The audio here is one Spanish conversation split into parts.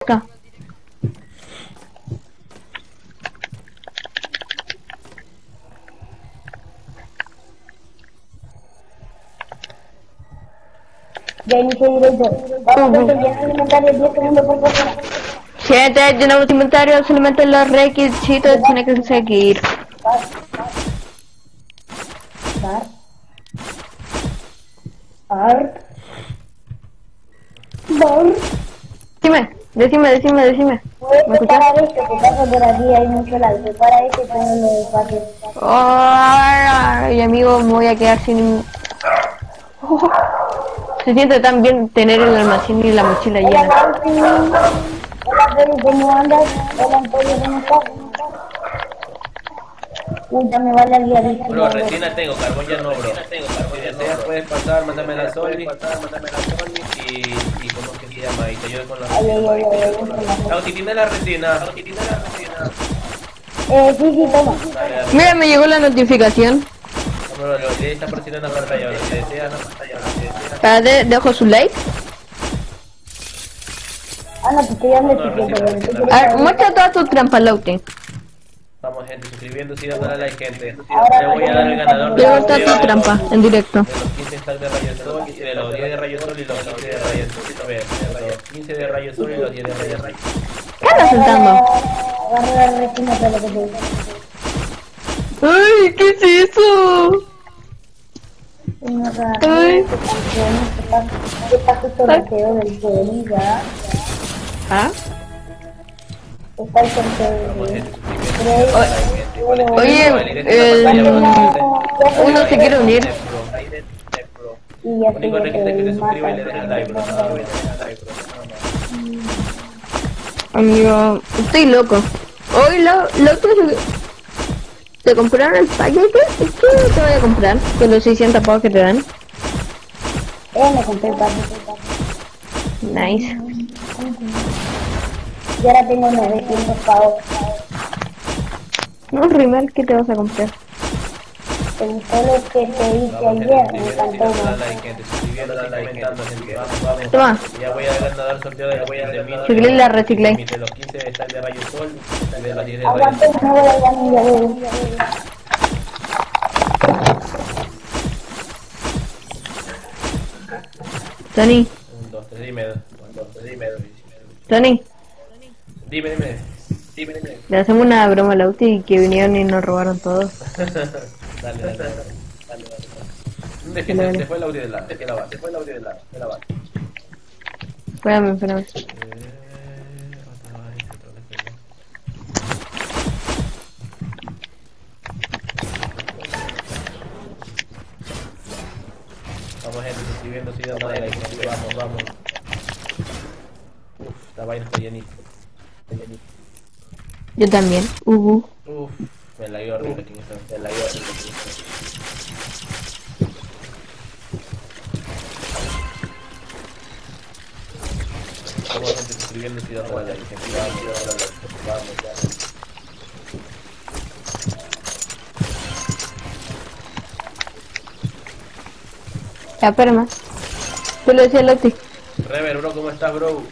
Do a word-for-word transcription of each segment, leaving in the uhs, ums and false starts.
Acá. Ya inicié directo. Vamos a llenar el inventario diez segundos por favor. Gente, llenamos inventario, solamente los requisitos tiene que seguir. Bar. Bar. Bar. Decime, decime, decime, decime. Puedes preparar esto que pasa por aquí, hay mucho like. Prepara esto y ponlo despacio. Ay, amigo, me voy a quedar sin... Oh, se siente tan bien tener el almacén y la mochila Hola, llena. Nancy. Hola, Peri, ¿cómo andas? Hola, Antonio, ¿cómo estás? Puta, me vale el día. Bro, resina tengo, carbón ya no, bro. Si deseas puedes pasar, mándame la Sony y, y ¿cómo es que se llama? Y te ayudo con la Ay, ay, ay, ay, ay, resina. No, si tiene la resina, si tiene la resina. Eh, sí, sí, toma. Dale, dale. Mira, me llegó la notificación. Bro, lo que está apareciendo en la pantalla, bro. Si deseas, si Espérate, dejo su like. Ah, no, te estoy dando el siguiente. A ver, muestra todas tus trampas, Laute. Vamos, gente, suscribiéndose y dándole a like, gente. Le voy a dar el ganador Le gusta tu trampa, en directo. de los quince stacks de rayos sol y de los diez de rayos sol y los quince de rayos sol. A ver, los quince de rayos sol y los diez de rayos sol. ¿Qué andas sentando? Agarra la resina para lo que te digo. Ay, ¿qué es eso? Una rara. Ay. ¿Qué pasa con el sorteo del Peri, ya? ¿Ah? Está el sorteo Vamos, del gente, Peri. suscribiéndose. Oye, el... uno se quiere unir. Y ya Lo único se que es que se te suscriba y mata. le deje like, bro. No, le deje like, bro. Amigo, estoy loco. Hoy lo, lo que te compraron el paquete, ¿qué te voy a comprar? Con los seiscientos pavos que te dan. Eh, me compré el paso. Nice. Y ahora tengo novecientos pavos. Un rimel, ¿qué te vas a comprar? ¿Te gustó lo que te hice Vamos, gente, ayer? Me suscribiéndose y encantó dándole a más. like, gente. Suscribiéndose y comentando, gente. Vamos, vamos. Toma. Ya voy a dar el sorteo de los quince mil. Reciclé la reciclé. De los quince están de rayos sol y de los diez de rayos Aguante, sol. no voy a ir a mi llavero. Tony, Un, dos, tres, dime. Un, dos, tres, dime. Tony, Dime, dime. Dime, dime. le hacemos una broma a Lauti y que vinieron y nos robaron todo. Dale, dale, dale. Dale, dale. ¿Dónde que se, se fue el audio de la? Se fue el audio de la. Se fue el audio de la. De la base. Espérame, espérame. Eh, otra vez, otra vez, otra vez. Vamos, gente, suscribiéndose y dándole like, gente. Vamos, vamos. Uf, esta vaina está llenita. Está llenita. Yo también. Uh, uh. Uf, me la dio horrible aquí en esta. Me la dio horrible aquí en esta. Vamos, gente, suscribiéndose y dándole like, gente. Vamos, dándole like, gente. Vamos, ya. Ya, espérame. Tú lo decías Lauti. Rever, bro, ¿cómo estás, bro?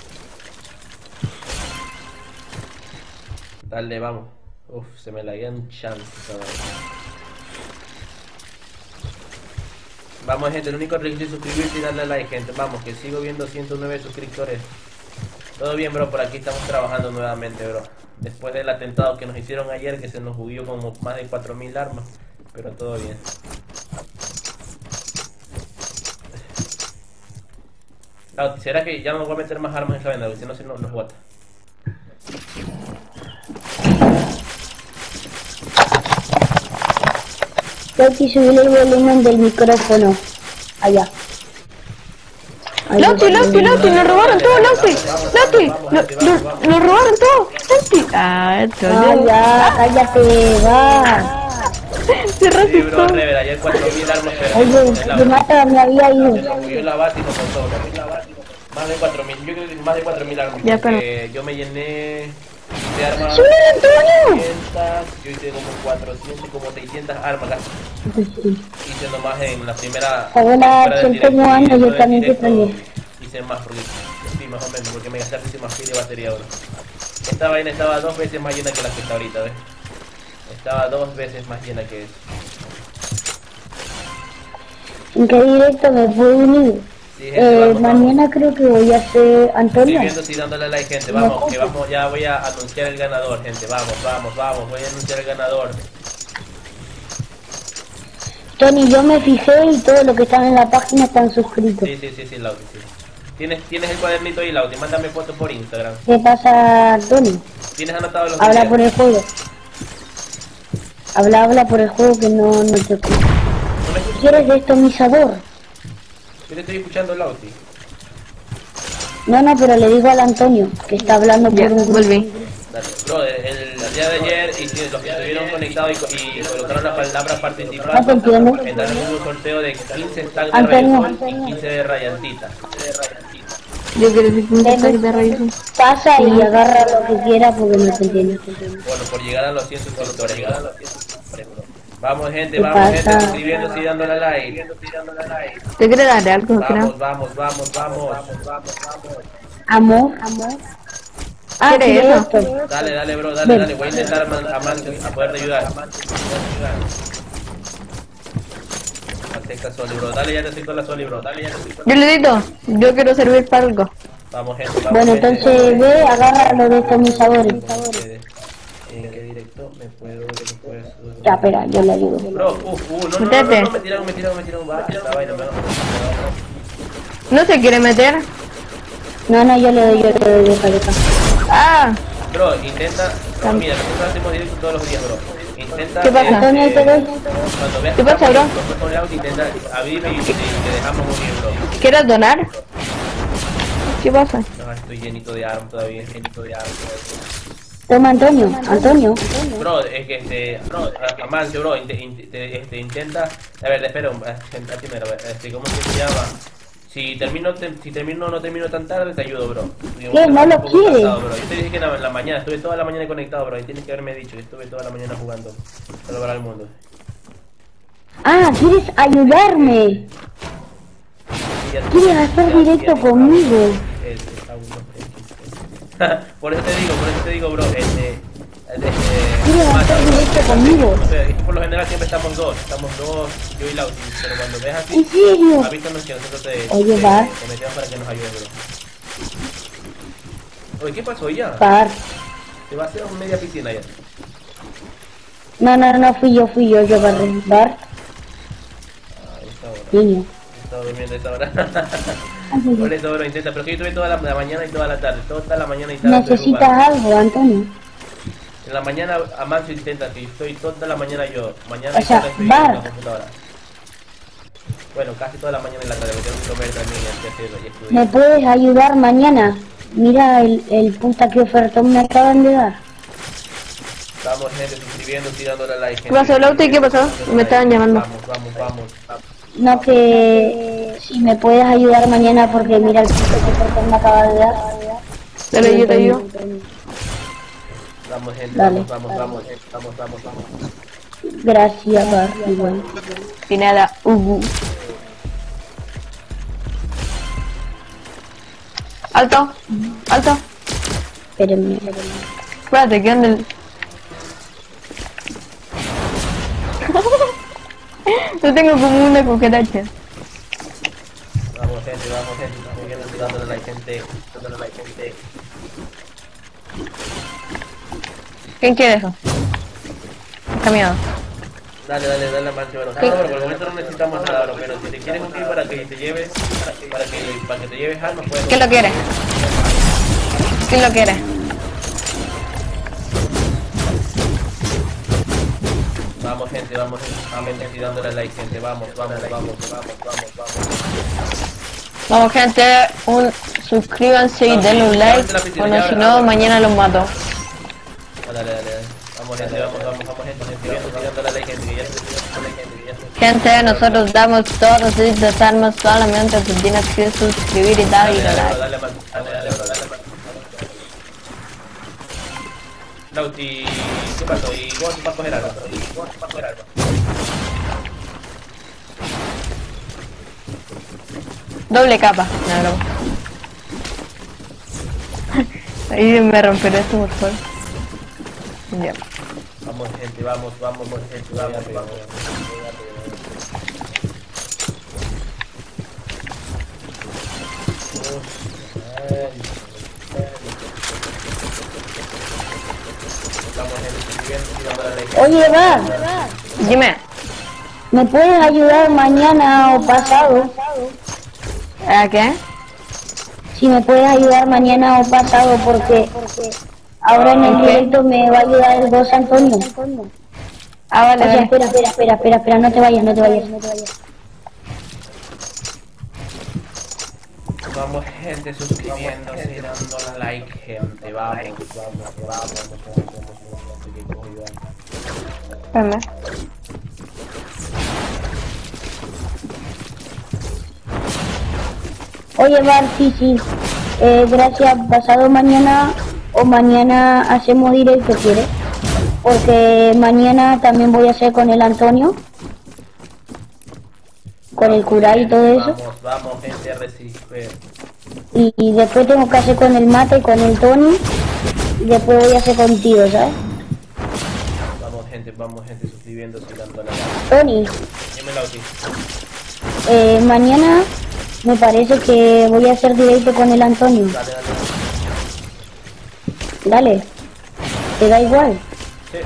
Dale, vamos. Uf, se me la un chance. ¿Sabes? Vamos, gente, el único requisito es suscribirse y darle like, gente. Vamos, que sigo viendo ciento nueve suscriptores. Todo bien, bro, por aquí estamos trabajando nuevamente, bro. Después del atentado que nos hicieron ayer, que se nos huyó como más de cuatro mil armas. Pero todo bien. Ah, ¿será que ya no voy a meter más armas en esa venda? Porque si no, si no, nos bota. Tengo que subir el volumen del micrófono. Allá. Ahí Lauti, lo Lauti, tengo. Lauti, nos robaron todo, Lauti. Lauti, no- no- nos robaron todo. Lauti. Ah, Ah, Tony. ya, cállate, va. Cerraste Sí, bro, todo. Rever, ayer cuatro mil armas. Oye, pero yo mata, me había ido. se nos huyó la base y nos botó. Más de cuatro mil, yo creo que más de cuatro mil armas. Ya, pero- porque yo me llené de armas. ¡Sube, Antonio! seiscientas, yo hice como cuatrocientas y como seiscientas armas casi. Hice nomás en la primera. Hola, fuera del Chel, directo, ¿cómo andas? y Yo dentro del también te directo extrañé. Hice más porque sí, sí, más o menos, porque me gastaste más pila de batería ahora. Esta vaina estaba dos veces más llena que la que está ahorita, ¿ves? Estaba dos veces más llena que eso. ¿En qué directo me puedo unir? Sí, gente, Eh, vamos, mañana vamos. creo que voy a hacer Estoy Antonio. viendo si dándole like, gente. Vamos, que vamos, ya voy a anunciar el ganador, gente. Vamos, vamos, vamos. Voy a anunciar el ganador. Tony, yo me fijé y todos los que están en la página están suscritos. Sí, sí, sí, sí, Lauti, sí. ¿Tienes, tienes el cuadernito ahí, Lauti. Mándame fotos por Instagram. ¿Qué pasa, Tony? ¿Tienes anotado los Habla videos? por el juego. Habla, habla por el juego que no, no te escucho. ¿No me escuchas? ¿Quieres destomizador? Yo le estoy escuchando, Lauti. No, no, pero le digo al Antonio, que está hablando por Ya, un grupo. volví. Dale. Bro, el, el día de ayer, y sí, los que estuvieron conectados y, co- y colocaron la palabra No te participar, entiendo. entraron en un sorteo de quince stacks de Antonio. Rayosol y quince de Rayantita. Yo quiero decir que un ataque de raíz. Pasa y agarra lo que quiera porque no te entiendo. Bueno, por llegar a los cien suscriptores. Llegar a los cien suscriptores, bro. Vamos, gente, ¿Qué vamos, pasa? gente, suscribiéndose y dándole like. ¿Te quiere darle algo, creo? Vamos, vamos, vamos, vamos. Amor, amor. Ah, ¿Quieres ¿quieres eso? esto? Dale, dale, bro, dale, dale. Voy a intentar a, man- a, man- a poderte ayudar. Manteca Soli, bro. Dale, ya te acepto la Soli, bro. Dale, ya te acepto. Yo le digo, yo quiero servir para algo. Vamos, gente, vamos. Bueno, gente. entonces ve, agarra los destomizadores. Ustedes. ¿En qué directo me puedo, me puedo subir? Ya, espera, yo le ayudo. Bro, uh, uh, no, no, no, Métete. no, no, me tiraron, me tiraron, me tiraron. Va, esta vaina, me va. ¿No se quiere meter? No, no, yo le doy, yo le doy, deja, deja. Ah, Bro, intenta. No, mira, nosotros hacemos directo todos los días, bro. Intenta. ¿Qué pasa? Antonio, ahí te doy. Cuando veas ¿Qué que pasa, estamos bro? con el auto, intenta abrirme y, y te dejamos unir, bro. ¿quieres donar? ¿Qué pasa? No, estoy llenito de armas todavía, llenito de armas todavía. Toma, Antonio, Antonio. Bro, es que este, bro, Amancio, bro, inte- inte- este, intenta, a ver, espera, un- a ti, mira, a ver, este, ¿cómo se llama? Si termino, te- si termino, no termino tan tarde, te ayudo, bro. Digo, ¿Qué? ¿No un lo poco quieres? cansado, bro. Yo te dije que en la, en la mañana, estuve toda la mañana conectado, bro, y tienes que haberme dicho que estuve toda la mañana jugando para lograr el mundo. Ah, ¿quieres ayudarme? Y ya- ¿Quieres hacer ya directo tienes conmigo? a- el- a uno, el- por eso te digo, por eso te digo, bro, este... este ¿Quieres más, hacer bro, directo este, conmigo? no sé, es que por lo general siempre estamos dos, estamos dos, yo y Lauti, pero cuando ves así, ¿En serio? avísanos que nosotros te, Oye, te, va. te metemos para que nos ayudes, bro. Oye, ¿qué pasó ya? Par. Te va a hacer media piscina ya. No, no, no fui yo, fui yo, yo barré. Bar, Ah, esta hora. niño. Estaba durmiendo a esta hora. Por eso, bro, intenta, pero que yo estuve toda la, la mañana y toda la tarde, toda la mañana y tarde. estuve ¿Necesitas jugando. algo, Antonio? En la mañana Amancio intenta, que estoy toda la mañana yo. Mañana O sea, y tarde estoy Bart. en la computadora. Bueno, casi toda la mañana y la tarde, porque tengo que comer también y así hacerlo y estudiar. ¿Me puedes ayudar mañana? Mira el, el puta que ofertón me acaban de dar. Vamos, gente, suscribiéndose y dándole a like. ¿Qué pasó, Lauti? ¿Qué pasó? Me estaban llamando. Vamos, vamos, vamos. No, que si me puedes ayudar mañana porque mira el puta que ofertón me acaba de dar. Dale, yo te ayudo. Vamos, gente, Dale. vamos, vamos, vamos, vamos, vamos, vamos. Gracias, Bar, igual. Sin nada, uh. Alto, alto. Espérenme. Espérate, que anda el... Yo tengo como una cucaracha. Vamos, gente, vamos, gente, suscribiéndose y dándole a like, gente. Dándole a like, gente. ¿Quién quiere eso? Caminado. Dale, dale, dale, Mancho, bro. No, bro, por el momento no necesitamos nada, bro, pero si te quieres un clip para que te lleves, para que, para que, para que te lleves algo, puedes. ¿Quién lo quiere? ¿Quién lo quiere? Vamos, gente, vamos, gente, vamos, gente, y dándole like, gente, vamos, vamos, vamos, vamos, vamos, vamos. Vamos, gente, un suscríbanse y denle un like, o no, si no, mañana los mato. Ah, Dale, dale, dale. Vamos, gente, vamos, vamos, vamos, gente, suscribiéndose y dándole like, gente, que ya se dándole like, gente, que ya se Gente, nosotros damos todas estas armas, solamente te tienes que suscribir y darle Dale, dale, bro, like. dale, man. Dale, dale, bro, dale, man. Lauti, ¿qué pasó? ¿Y vos vas a coger algo? ¿Y vos vas a coger algo? Doble capa, no, broma. Y me romperé esto, por favor. Ya. Vamos gente, vamos, vamos, gente, vamos, vamos. Oye, va, Dime. ¿me puedes ayudar mañana o pasado? ¿A qué? Si me puedes ayudar mañana o pasado, porque ahora en el directo me va a ayudar el boss Antonio. Ah, vale, O sea, vale. espera, espera, espera, espera, espera, no te vayas, no te vayas, no te vayas. Vamos gente suscribiéndose y dando like gente, vamos, vamos, vamos, vamos, vamos, vamos, vamos, Espérame. Oye, Bar, sí, sí. Eh, gracias, pasado mañana o mañana hacemos directo, ¿quieres? Porque mañana también voy a hacer con el Antonio, con el cura y todo eso. Vamos, vamos gente a recibir. Y, y después tengo que hacer con el Mate y con el Tony. Y después voy a hacer contigo, ¿sabes? Vamos gente, vamos gente suscribiéndose y dando like. Tony, Dímelo aquí. eh, mañana me parece que voy a hacer directo con el Antonio. Dale, dale. Dale. ¿Te da igual? Sí.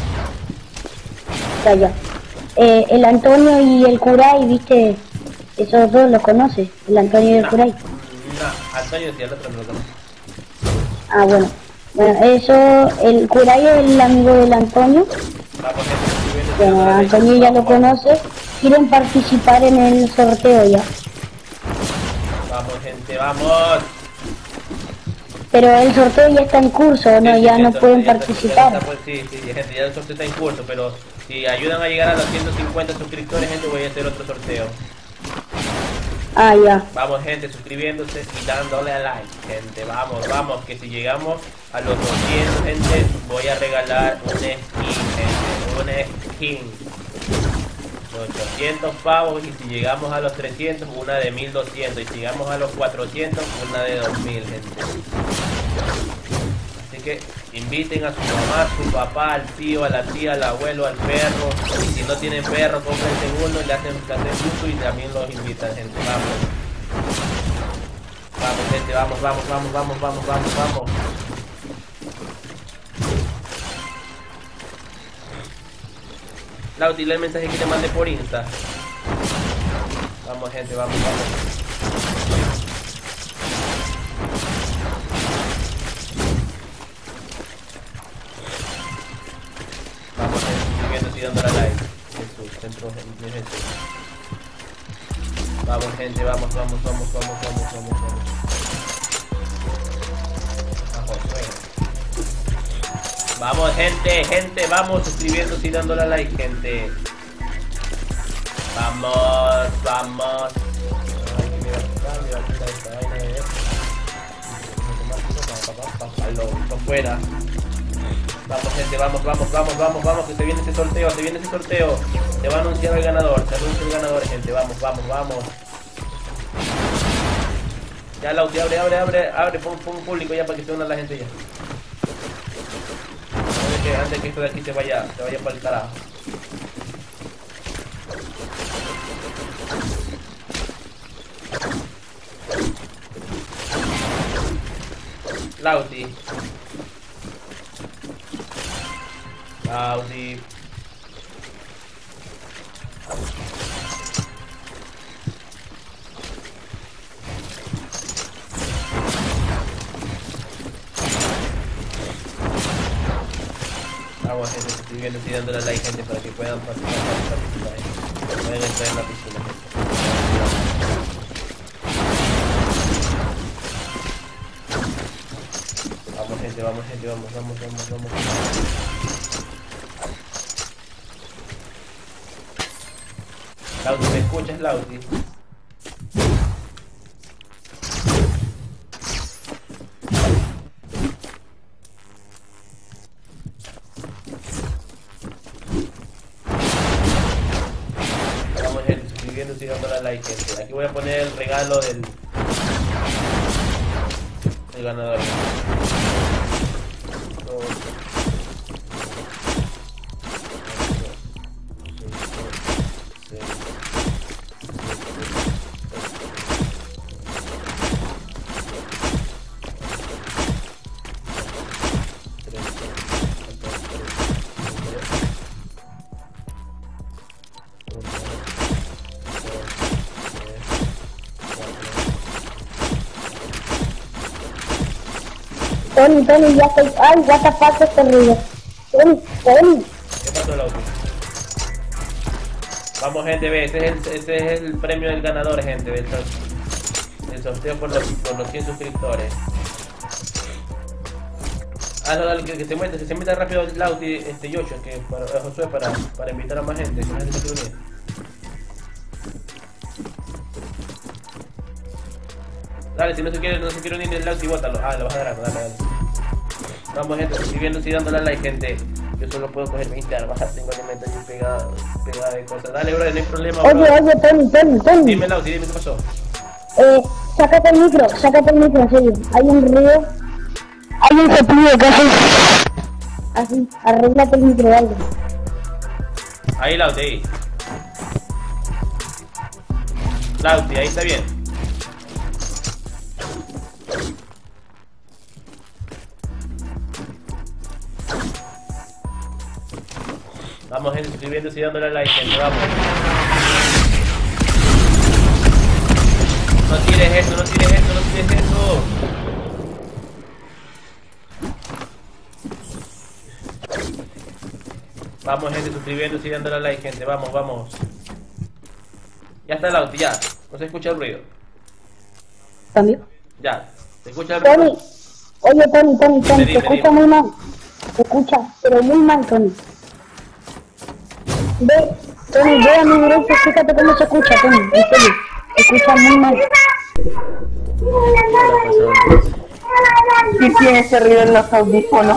Ya, ya. Eh, el Antonio y el Curay, viste, esos dos los conoces, el Antonio y el Curay. No, Antonio sí, el otro no lo conoce. Ah, bueno. Bueno, eso, el Curay es el amigo del Antonio. Vamos gente suscribiéndose y Bueno, dando like. Antonio ya lo Vamos, conoce. Quieren participar en el sorteo ya. Vamos gente, vamos. Pero el sorteo ya está en curso, ¿no? Sí, sí, Ya sí, no entonces pueden ya está- participar. ya está, pues, sí, sí, gente, ya el sorteo está en curso, pero si ayudan a llegar a los ciento cincuenta suscriptores, gente, voy a hacer otro sorteo. Ah, ya. Vamos, gente, suscribiéndose y dándole a like, gente, vamos, vamos, que si llegamos a los doscientos, gente, voy a regalar un skin, gente, un skin. ochocientos pavos y si llegamos a los trescientos, una de mil doscientos y si llegamos a los cuatrocientos, una de dos mil, gente. Así que inviten a su mamá, a su papá, al tío, a la tía, al abuelo, al perro. Y si no tienen perro, compren uno y le hacen, le hacen gusto y también los invitan, gente. Vamos. Vamos, gente, vamos, vamos, vamos, vamos, vamos, vamos, vamos. Lau, dile el mensaje que te mandé por Insta. Vamos, gente, vamos, vamos. Vamos, gente, suscribiéndose y dándole a like. Jesús, centro de Jesús. Vamos, gente, vamos, vamos, vamos, vamos, vamos, vamos, vamos. A Josué. Vamos, gente, gente, vamos, suscribiéndose y dándole a like, gente. Vamos, vamos. Ay, que me va a quitar, me va a quitar esta vaina de esto. Para afuera. Vamos, gente, vamos, vamos, vamos, vamos, vamos, que se viene ese sorteo, se viene ese sorteo. Se va a anunciar el ganador, se anuncia el ganador, gente. Vamos, vamos, vamos. Ya, Lauti, abre, abre, abre, abre, pon, pon público ya para que se una la gente ya. Antes que, antes que esto de aquí se vaya, se vaya para el carajo. Lauti. Lauti. Vamos, gente, suscribiéndose y dándole like, gente, para que puedan participar, participar, gente. Pueden entrar en la piscina, gente. Vamos, gente, vamos, gente, vamos, vamos, vamos, vamos. Lauti, ¿me escuchas, Lauti? Vamos, gente, suscribiéndose y dándole a like, gente. Aquí voy a poner el regalo del, del ganador. Tony, Tony, ya estoy... Ay, what the fuck este ruido. Tony, Tony. ¿Qué pasó, Lauti? Vamos, gente, ve, este es el, este es el premio del ganador, gente, del, del sorteo por los, por los cien suscriptores. Hazlo, dale, que, que se meta, que se meta rápido Lauti, este Yocho, que para eh, Josué, para, para invitar a más gente, que la gente se quiere unir. Dale, si no se quiere, no se quiere unir el Lauti, bótalo. Ah, lo vas a dar, dale, dale. Vamos, gente, suscribiéndose y dándole a like, gente. Yo solo puedo coger veinte armas, tengo alimento ahí pegada, pegada de cosas. Dale, bro, no hay problema, bro. Oye, oye, Tony, Tony, Tony. Dime, Lauti, dime qué pasó. Eh, sácate el micro, sácate el micro, en serio. Hay un ruido. Hay un soplido que hace... Así, arréglate el micro, dale. Ahí, Lauti, ahí. Lauti, ahí está bien. Vamos, gente, suscribiéndose y dándole a like, gente, vamos. No tires eso, no tires eso, no tires eso. Vamos, gente, suscribiéndose y dándole a like, gente, vamos, vamos. Ya está el auto, ya. No se escucha el ruido. ¿Cambio? Ya, se escucha el ruido. Tony, oye, Tony, Tony, Tony, Dime, te escucha dime. muy mal. Te escucha, pero muy mal, Tony. Ve, Tony, ve a mi derecha, fíjate cómo se escucha, Tony, en serio. Se escucha muy mal. Sí tiene ese ruido en los audífonos.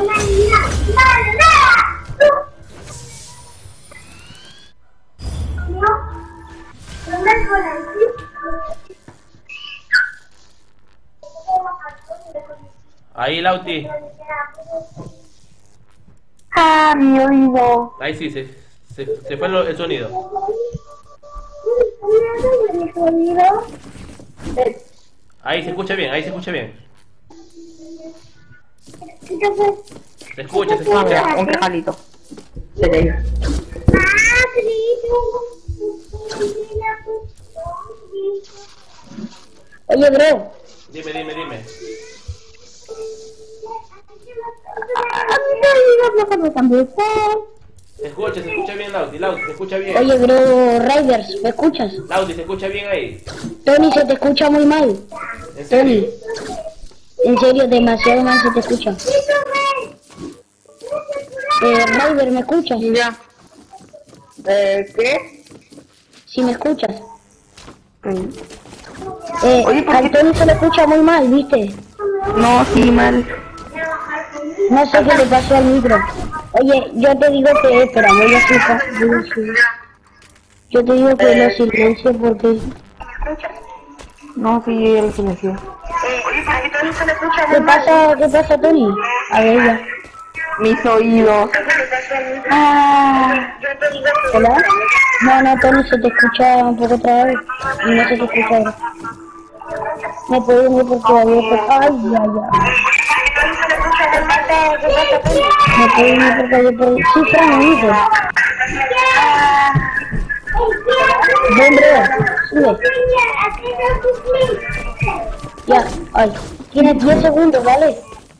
Ahí, Lauti. Ah, mi oído. Ahí sí, se, se, se fue lo- el sonido. Ahí se escucha bien, ahí se escucha bien. Se escucha, se Ah, mira, escucha. un regalito. Se le dio. Oye, bro, Dime, dime, dime. Se escucha, se escucha bien, Lauti, Lauti, se escucha bien. oye, bro, Riders, ¿me escuchas? Lauti, se escucha bien ahí. Tony, se te escucha muy mal. ¿En serio? Tony, en serio, demasiado mal se te escucha. Eh, Rider, ¿me escuchas? Ya. Eh, ¿qué? Si me escuchas. Mm. Eh, Oye, ¿por qué al Tony se le escucha muy mal, ¿viste? No, sí, mal. No sé qué le pasó al micro. Oye, yo te digo que, espera, voy a fijar. Yo te digo que lo silencio porque... No, sí, el silencio. ¿Qué pasa, qué pasa, Tony? A ver, ya. Mis oídos. Ah, ¿hola? No, no, Tony, se te escucha un poco otra vez. Y no se te escucha ahora. Me puedo ir porque había... Ay, ya, ya. Me puedo ir porque había... por- Sí, Fran, amigo. Ven, bro, sube. Ya, ay. Tienes diez segundos, ¿vale?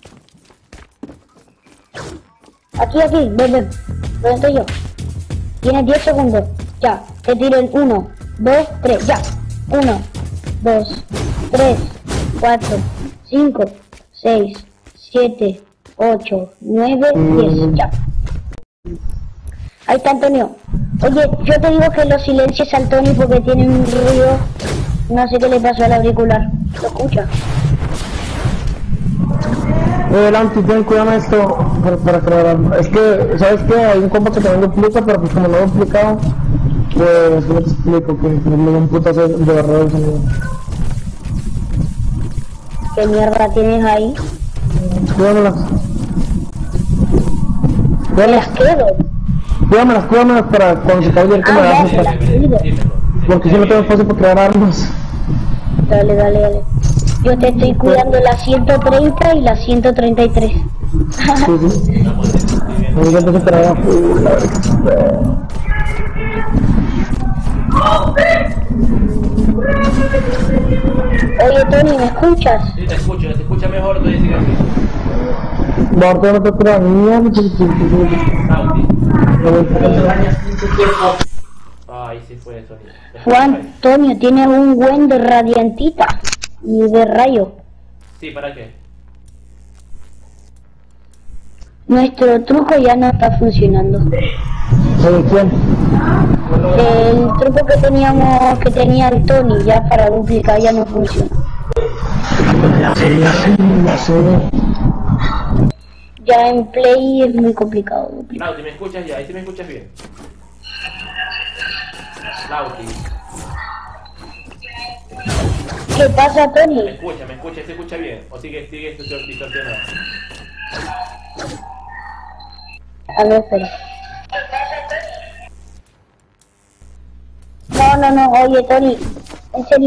Aquí, aquí, ven, ven. ¿Dónde estoy yo? Tienes diez segundos. Ya, te tiro en uno, dos, tres, ya. uno, dos, tres, cuatro, cinco, seis, siete, ocho, nueve, diez, ya. Ahí está, Antonio. Oye, yo te digo que lo silencies al Tony porque tiene un ruido. No sé qué le pasó al auricular. ¿Lo escucha? Eh, Lanti, ten cuidado en esto para, para crear. Es que, ¿sabes qué? Hay un compa que también lo explica, pero pues como no lo he explicado, pues no te explico que me dio un putazo de barrera de sonido. ¿Qué mierda tienes ahí? Cuídamelas. Me las quedo. Cuídamelas, cuídamelas para cuando se acabe el que me Ah, das ya, esta. ya. Dímelo. Porque si no tengo espacio para crear armas. Dale, dale, dale. Yo te estoy cuidando la ciento treinta y la ciento treinta y tres. Sí, sí. Me encanta que trabaja. Oye, Tony, ¿me escuchas? Sí, te escucho, te escucha mejor, tú dices que sí. Bordo no te crea mierda. Ay, sí fue eso. Juan, Antonio, tiene un buen de radiantita y de rayo. Sí, ¿para qué? Nuestro truco ya no está funcionando. ¿De quién? El truco que teníamos, que tenía el Tony ya para duplicar ya no funciona. Ya sé, ya sé, ya sé. Ya en Play es muy complicado duplicar. Lauti, ¿me escuchas ya? Ahí sí me escuchas bien. Lauti, ¿Qué pasa, me Tony? escucha, me escucha, se escucha bien. O sigue, sigue distorsionado. A ver, espera. No, no, no, oye, Tony, en serio.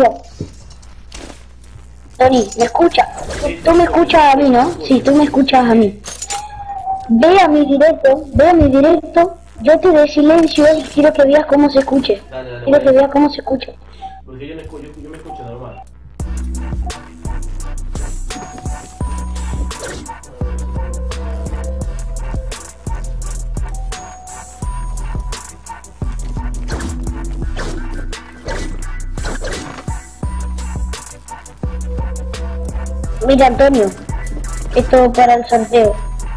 Tony, ¿me escuchas? Tú, tú me escuchas a mí, ¿no? Sí, tú me escuchas a mí. Ve a mi directo, ve a mi directo, yo te doy silencio y quiero que veas cómo se escuche. Dale, dale, Quiero que vale. veas cómo se escuche. Porque yo, no escucho, yo, yo me escucho normal. Mira, Antonio, esto para el sorteo.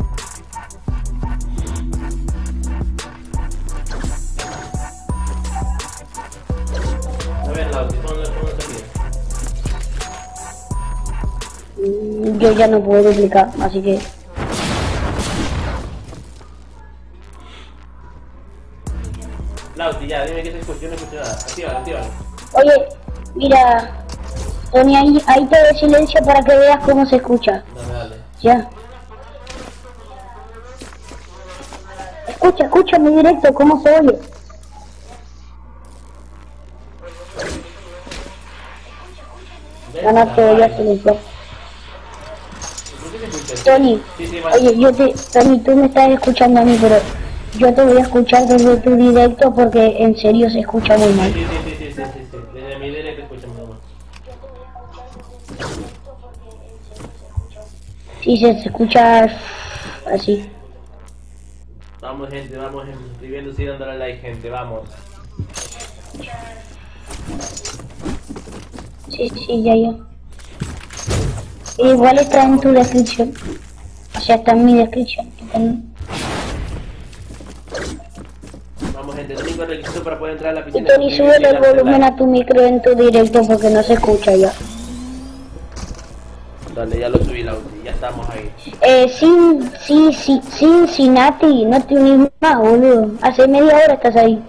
A ver, Lauti, ¿cómo cómo te pides? Mm, Yo ya no puedo duplicar, así que... Lauti, ya, dime que te escucho, yo no escucho nada. Actívalo, actívalo. Oye, mira, Tony, ahí, ahí te doy silencio para que veas cómo se escucha. Dale, dale. Ya. Escucha, escucha mi directo, cómo se oye. No, no te voy a silenciar. ¿Por qué te escuchas? Tony, Sí, sí, vale. oye, yo te, Tony, tú me estás escuchando a mí, pero yo te voy a escuchar desde tu directo porque en serio se escucha muy mal. Sí, sí, sí, sí, sí, sí, sí. Desde mi directo escucho muy mal. Sí, se, se escucha así. Vamos, gente, vamos, gente, suscribiéndose y dándole like, gente, vamos. Sí, sí, ya, ya. Igual está en tu descripción. O sea, está en mi descripción. también. Vamos, gente, el único requisito para poder entrar a la Y piscina Tony, es suscribirse y sube el darle volumen like. a tu micro en tu directo porque no se escucha ya. Dale, ya lo subí, Lauti, ya estamos ahí. Eh, sin, sí, sí, Cincinnati, no te unís más, boludo. Hace media hora estás ahí.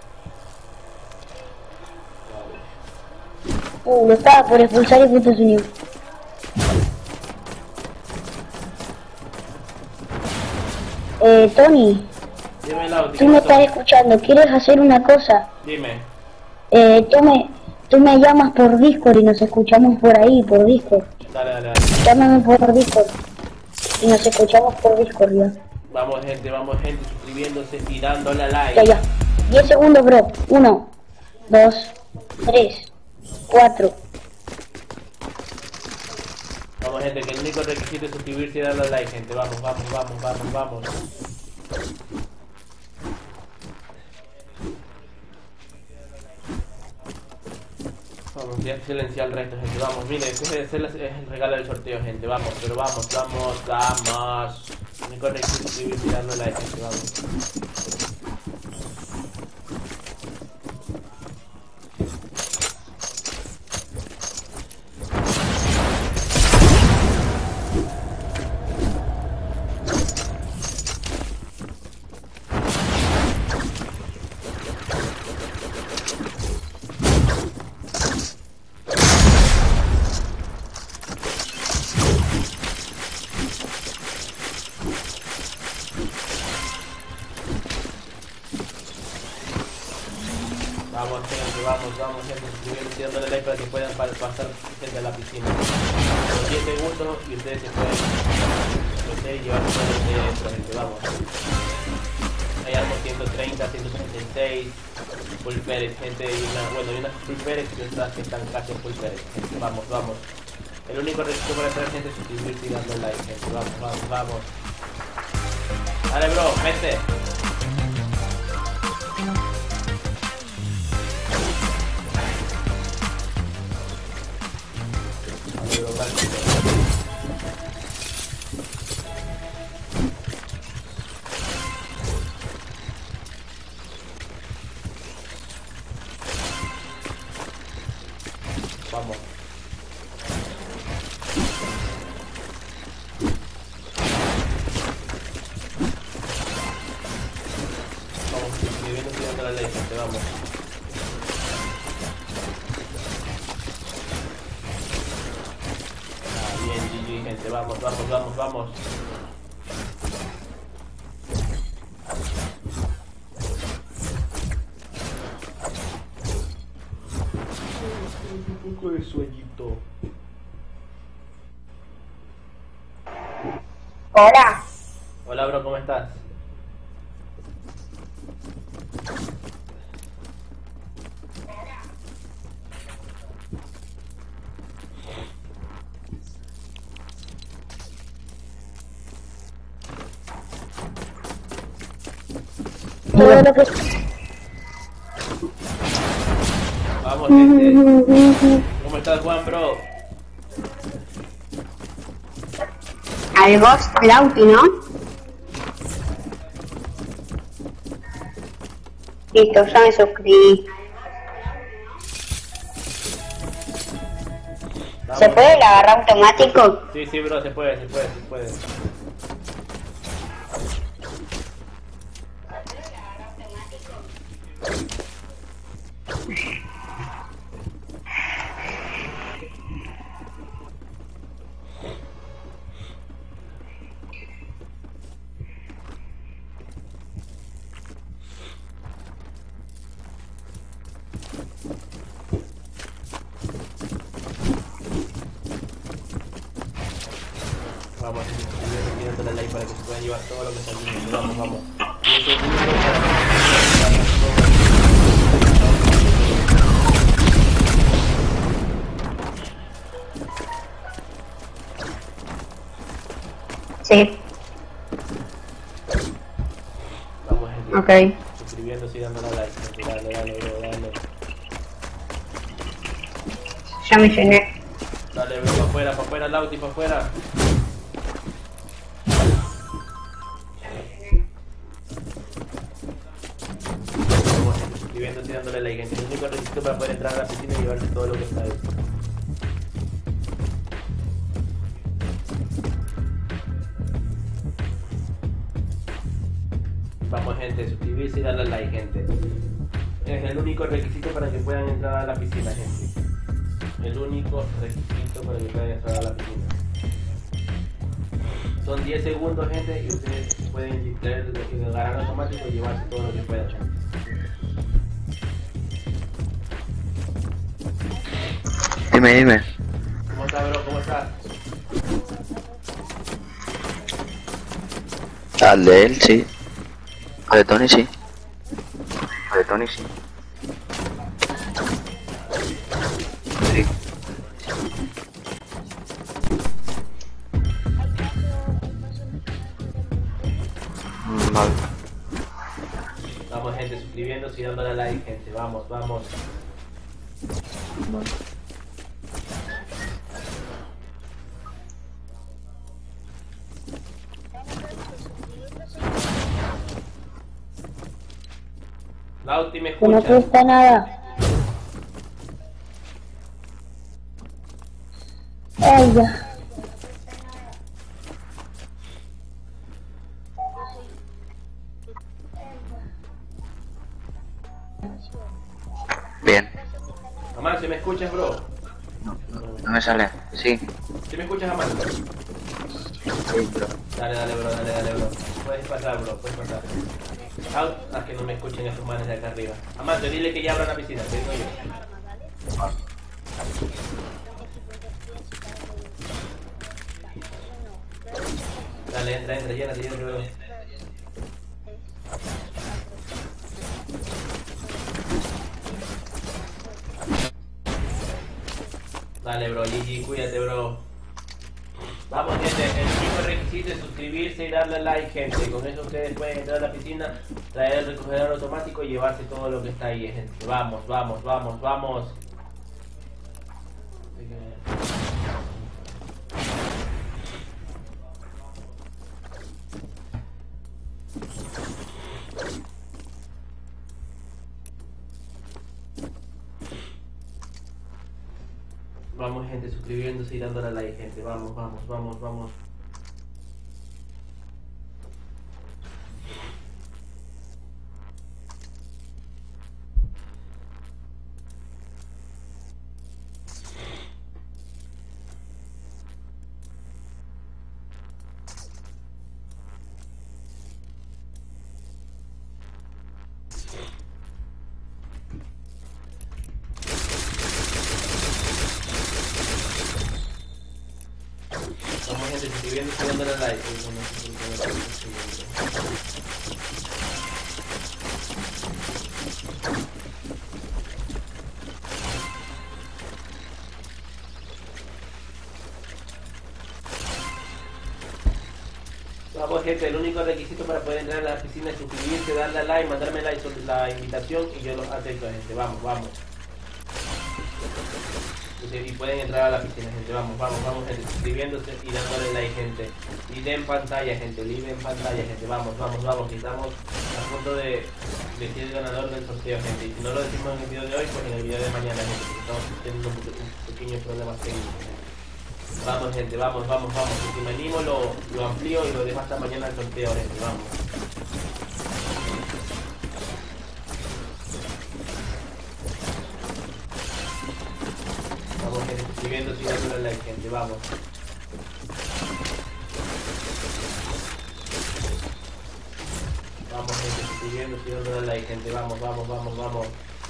Uh, lo estaba por expulsar y puto se unió. Eh, Tony, Dime, Lauti, tú ¿qué me pasó? estás escuchando, ¿quieres hacer una cosa? Dime. Eh, tú me, tú me llamas por Discord y nos escuchamos por ahí, por Discord. Dale, dale, dale. Llámame por Discord y nos escuchamos por Discord ya. Vamos, gente, vamos, gente, suscribiéndose y dándole a like. Ya, ya. diez segundos, bro. uno, dos, tres, cuatro. Vamos, gente, que el único requisito es suscribirse y darle a like, gente. Vamos, vamos, vamos, vamos, vamos. Vamos, ya silenciar el resto, gente. Vamos, mire, ese es el, es el regalo del sorteo, gente. Vamos, pero vamos, vamos, vamos. El único requisito es suscribirse y darle like, gente. Vamos. Vamos, gente, vamos, vamos, gente, suscribiéndose y dándole like para que puedan pa- pasar gente a la piscina. Por diez segundos y ustedes se pueden meter y llevar todo lo que hay adentro, gente, vamos. Hay armas ciento treinta, ciento treinta y seis, full Pérez, gente, y una, bueno, hay unas full Pérez y otras que están casi en full Pérez, gente, vamos, vamos. El único requisito para entrar, gente, es suscribirse y darle like, gente, vamos, vamos, vamos. Dale, bro, vete. Dale, bro, vete. Vamos. Vamos, escribiendo, siguiendo la ley, gente, vamos. Ah, bien, G G, gente, vamos, vamos, vamos, vamos. Un poco de sueñito. Hola. Hola, bro, ¿cómo estás? Todo lo que... Vamos, gente. ¿Cómo estás, Juan, bro? Al Ghost Lauti, ¿no? Listo, ya me suscribí. Vamos. ¿Se puede la agarrar automático? Sí, sí, bro, se puede, se puede, se puede. Vamos, pidiéndole like para que se puedan llevar todo lo que salimos. Vamos, vamos. Y eso es único Sí, para... Vamos, gente. ok. Suscribiéndose y dándole like. Gente. Dale, dale, bro, dale. Ya me llené. Dale, bro, para afuera, para afuera, Lauti, para afuera. Vamos, gente, suscribiéndose y dándole like, gente. El único requisito para poder entrar a la piscina y llevarse todo lo que está ahí. Vamos, gente, suscribirse y darle like, gente. Es el único requisito para que puedan entrar a la piscina, gente. El único requisito para que puedan entrar a la piscina. Son diez segundos, gente, y ustedes pueden traer el agarrar automático y llevarse todo lo que puedan, gente. Dime, dime. ¿Cómo estás, bro? ¿Cómo estás? Al de él, sí. Al de Tony, sí. Al de Tony, sí. Sí. Mm, Vale. Vamos, gente, suscribiéndose y dándole like, gente. Vamos, vamos. Lauti, ¿me Que no escuchas? cuesta nada. Ay, ya. Bien. Amar, ¿si me escuchas, bro? No me sale. Sí. ¿Si me escuchas, Amar? Sí, pero... Dale, dale, bro, dale, dale, bro. Puedes pasar, bro, puedes pasar. Out, a que no me escuchen estos manes de acá arriba. Amante, dile que ya abran la piscina, te digo yo. Dale, entra, entra, llénate, llénate, bro. Dale, bro, G G, cuídate, bro. Vamos gente, el único requisito es suscribirse y darle like gente. Con eso ustedes pueden entrar a la piscina, traer el recogedor automático y llevarse todo lo que está ahí gente. Vamos, vamos, vamos, vamos. Vamos gente, suscribiéndose y dándole like gente. Vamos, vamos, vamos, vamos. Vamos gente, suscribiéndose y dándole like. Vamos gente, el único requisito para poder entrar a la piscina es suscribirse, darle a like, mandarme like sobre la invitación y yo los acepto gente. Vamos, vamos. Y pueden entrar a la piscina gente, vamos, vamos, vamos gente, suscribiéndose y dándole like gente. Live en pantalla gente, live en pantalla gente, vamos, vamos, vamos, que estamos a punto de decir el ganador del sorteo gente. Y si no lo decimos en el video de hoy, pues en el video de mañana gente, porque estamos teniendo un pequeño problema técnico. Vamos gente, vamos, vamos, vamos, que si me animo lo, lo amplío y lo dejo hasta mañana el sorteo gente, vamos. Suscribiéndose y dándole like gente, vamos. Vamos gente, suscribiéndose y dándole like gente, vamos, vamos, vamos, vamos.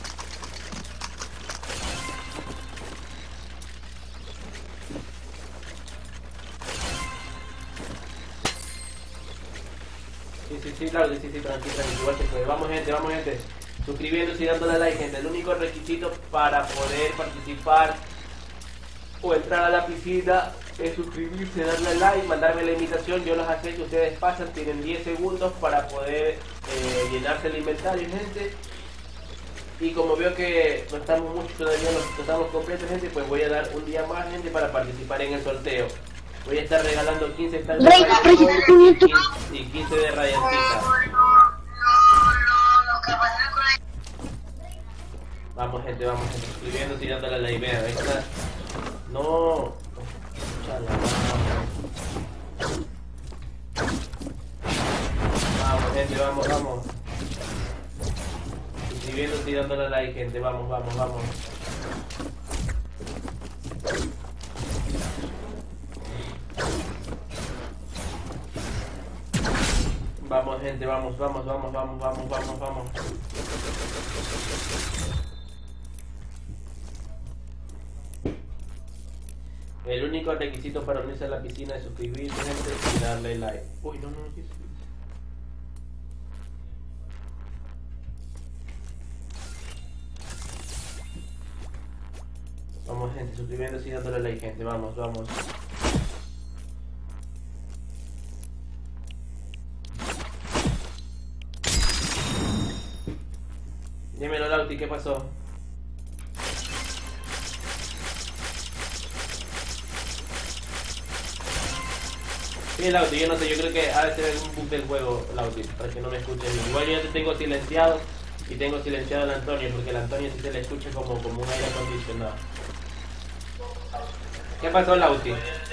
Sí, sí, sí, claro, sí, sí, sí, tranquilo, tranquilo, igual que fue. Vamos gente, vamos gente. Suscribiéndose y dándole like gente, el único requisito para poder participar o entrar a la piscina es suscribirse, darle like, mandarme la invitación, yo los acepto, ustedes pasan, tienen diez segundos para poder eh, llenarse el inventario gente. Y como veo que no estamos mucho todavía, no estamos completos gente, pues voy a dar un día más gente para participar en el sorteo. Voy a estar regalando quince estanques y quince de radiantita. Vamos gente, vamos gente, suscribiéndose y dándole like, vean, ahí está. No, chala, vamos gente, vamos, vamos. Suscribiéndose y dándole like gente, vamos, vamos, vamos. Vamos gente, vamos, vamos, vamos, vamos, vamos, vamos, vamos. El único requisito para unirse a la piscina es suscribirse gente y darle like. Uy, no, no, no, vamos gente, suscribiéndose y dándole like gente, vamos, vamos. Dímelo Lauti, ¿qué pasó? Sí, Lauti, yo no sé, yo creo que ha de ser algún bug del juego, Lauti, para que no me escuches bien. Igual yo ya te tengo silenciado y tengo silenciado al Antonio, porque el Antonio sí se le escucha como, como un aire acondicionado. ¿Qué pasó, Lauti?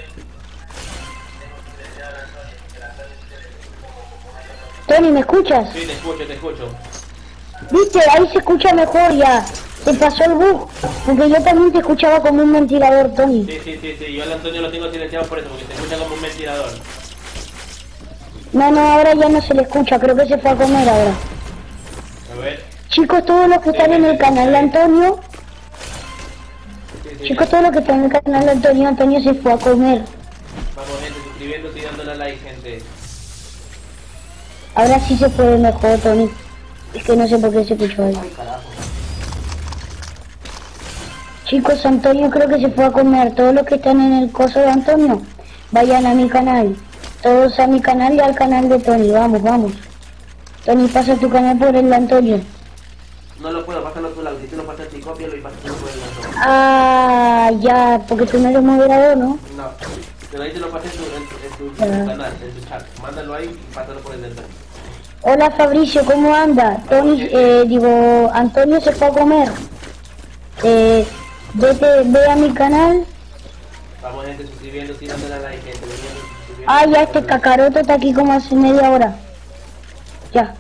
Tony, ¿me escuchas? Sí, te escucho, te escucho. Viste, ahí se escucha mejor ya. Se pasó el bug, porque yo también te escuchaba como un ventilador, Tony. Sí, sí, sí, sí, yo al Antonio lo tengo silenciado por eso, porque se escucha como un ventilador. No, no, ahora ya no se le escucha, creo que se fue a comer ahora. A ver. Chicos, todos los que Sí, están en el sí, canal de sí. Antonio, Sí, sí, chicos, sí. todos los que están en el canal de Antonio, Antonio se fue a comer. Vamos gente, suscribiéndose y dándole like gente. Ahora sí se puede mejor, Tony. Es que no sé por qué se escuchó ahí. Ay, carajo. Chicos, Antonio creo que se fue a comer. Todos los que están en el coso de Antonio, Vayan a mi canal. Todos a mi canal y al canal de Tony. Vamos, vamos. Tony, pasa tu canal por el Antonio. No lo puedo, pásalo tú, si tú lo pasas y cópialo y pásalo por el Antonio. Ah, ya, porque tú no eres moderador, ¿no? No, pero ahí te lo pasé en tu, en tu, en tu Ah. canal, en tu chat. Mándalo ahí y pásalo por el Antonio. Hola Fabricio, ¿cómo anda? Tony, eh, digo, Antonio se fue a comer. Eh, vete, ve a mi canal. Vamos gente suscribiendo, sí, dándole a like, gente. Suscribiendo, suscribiendo, Ah, ya dándole este like. cacaroto está aquí como hace media hora. Ya.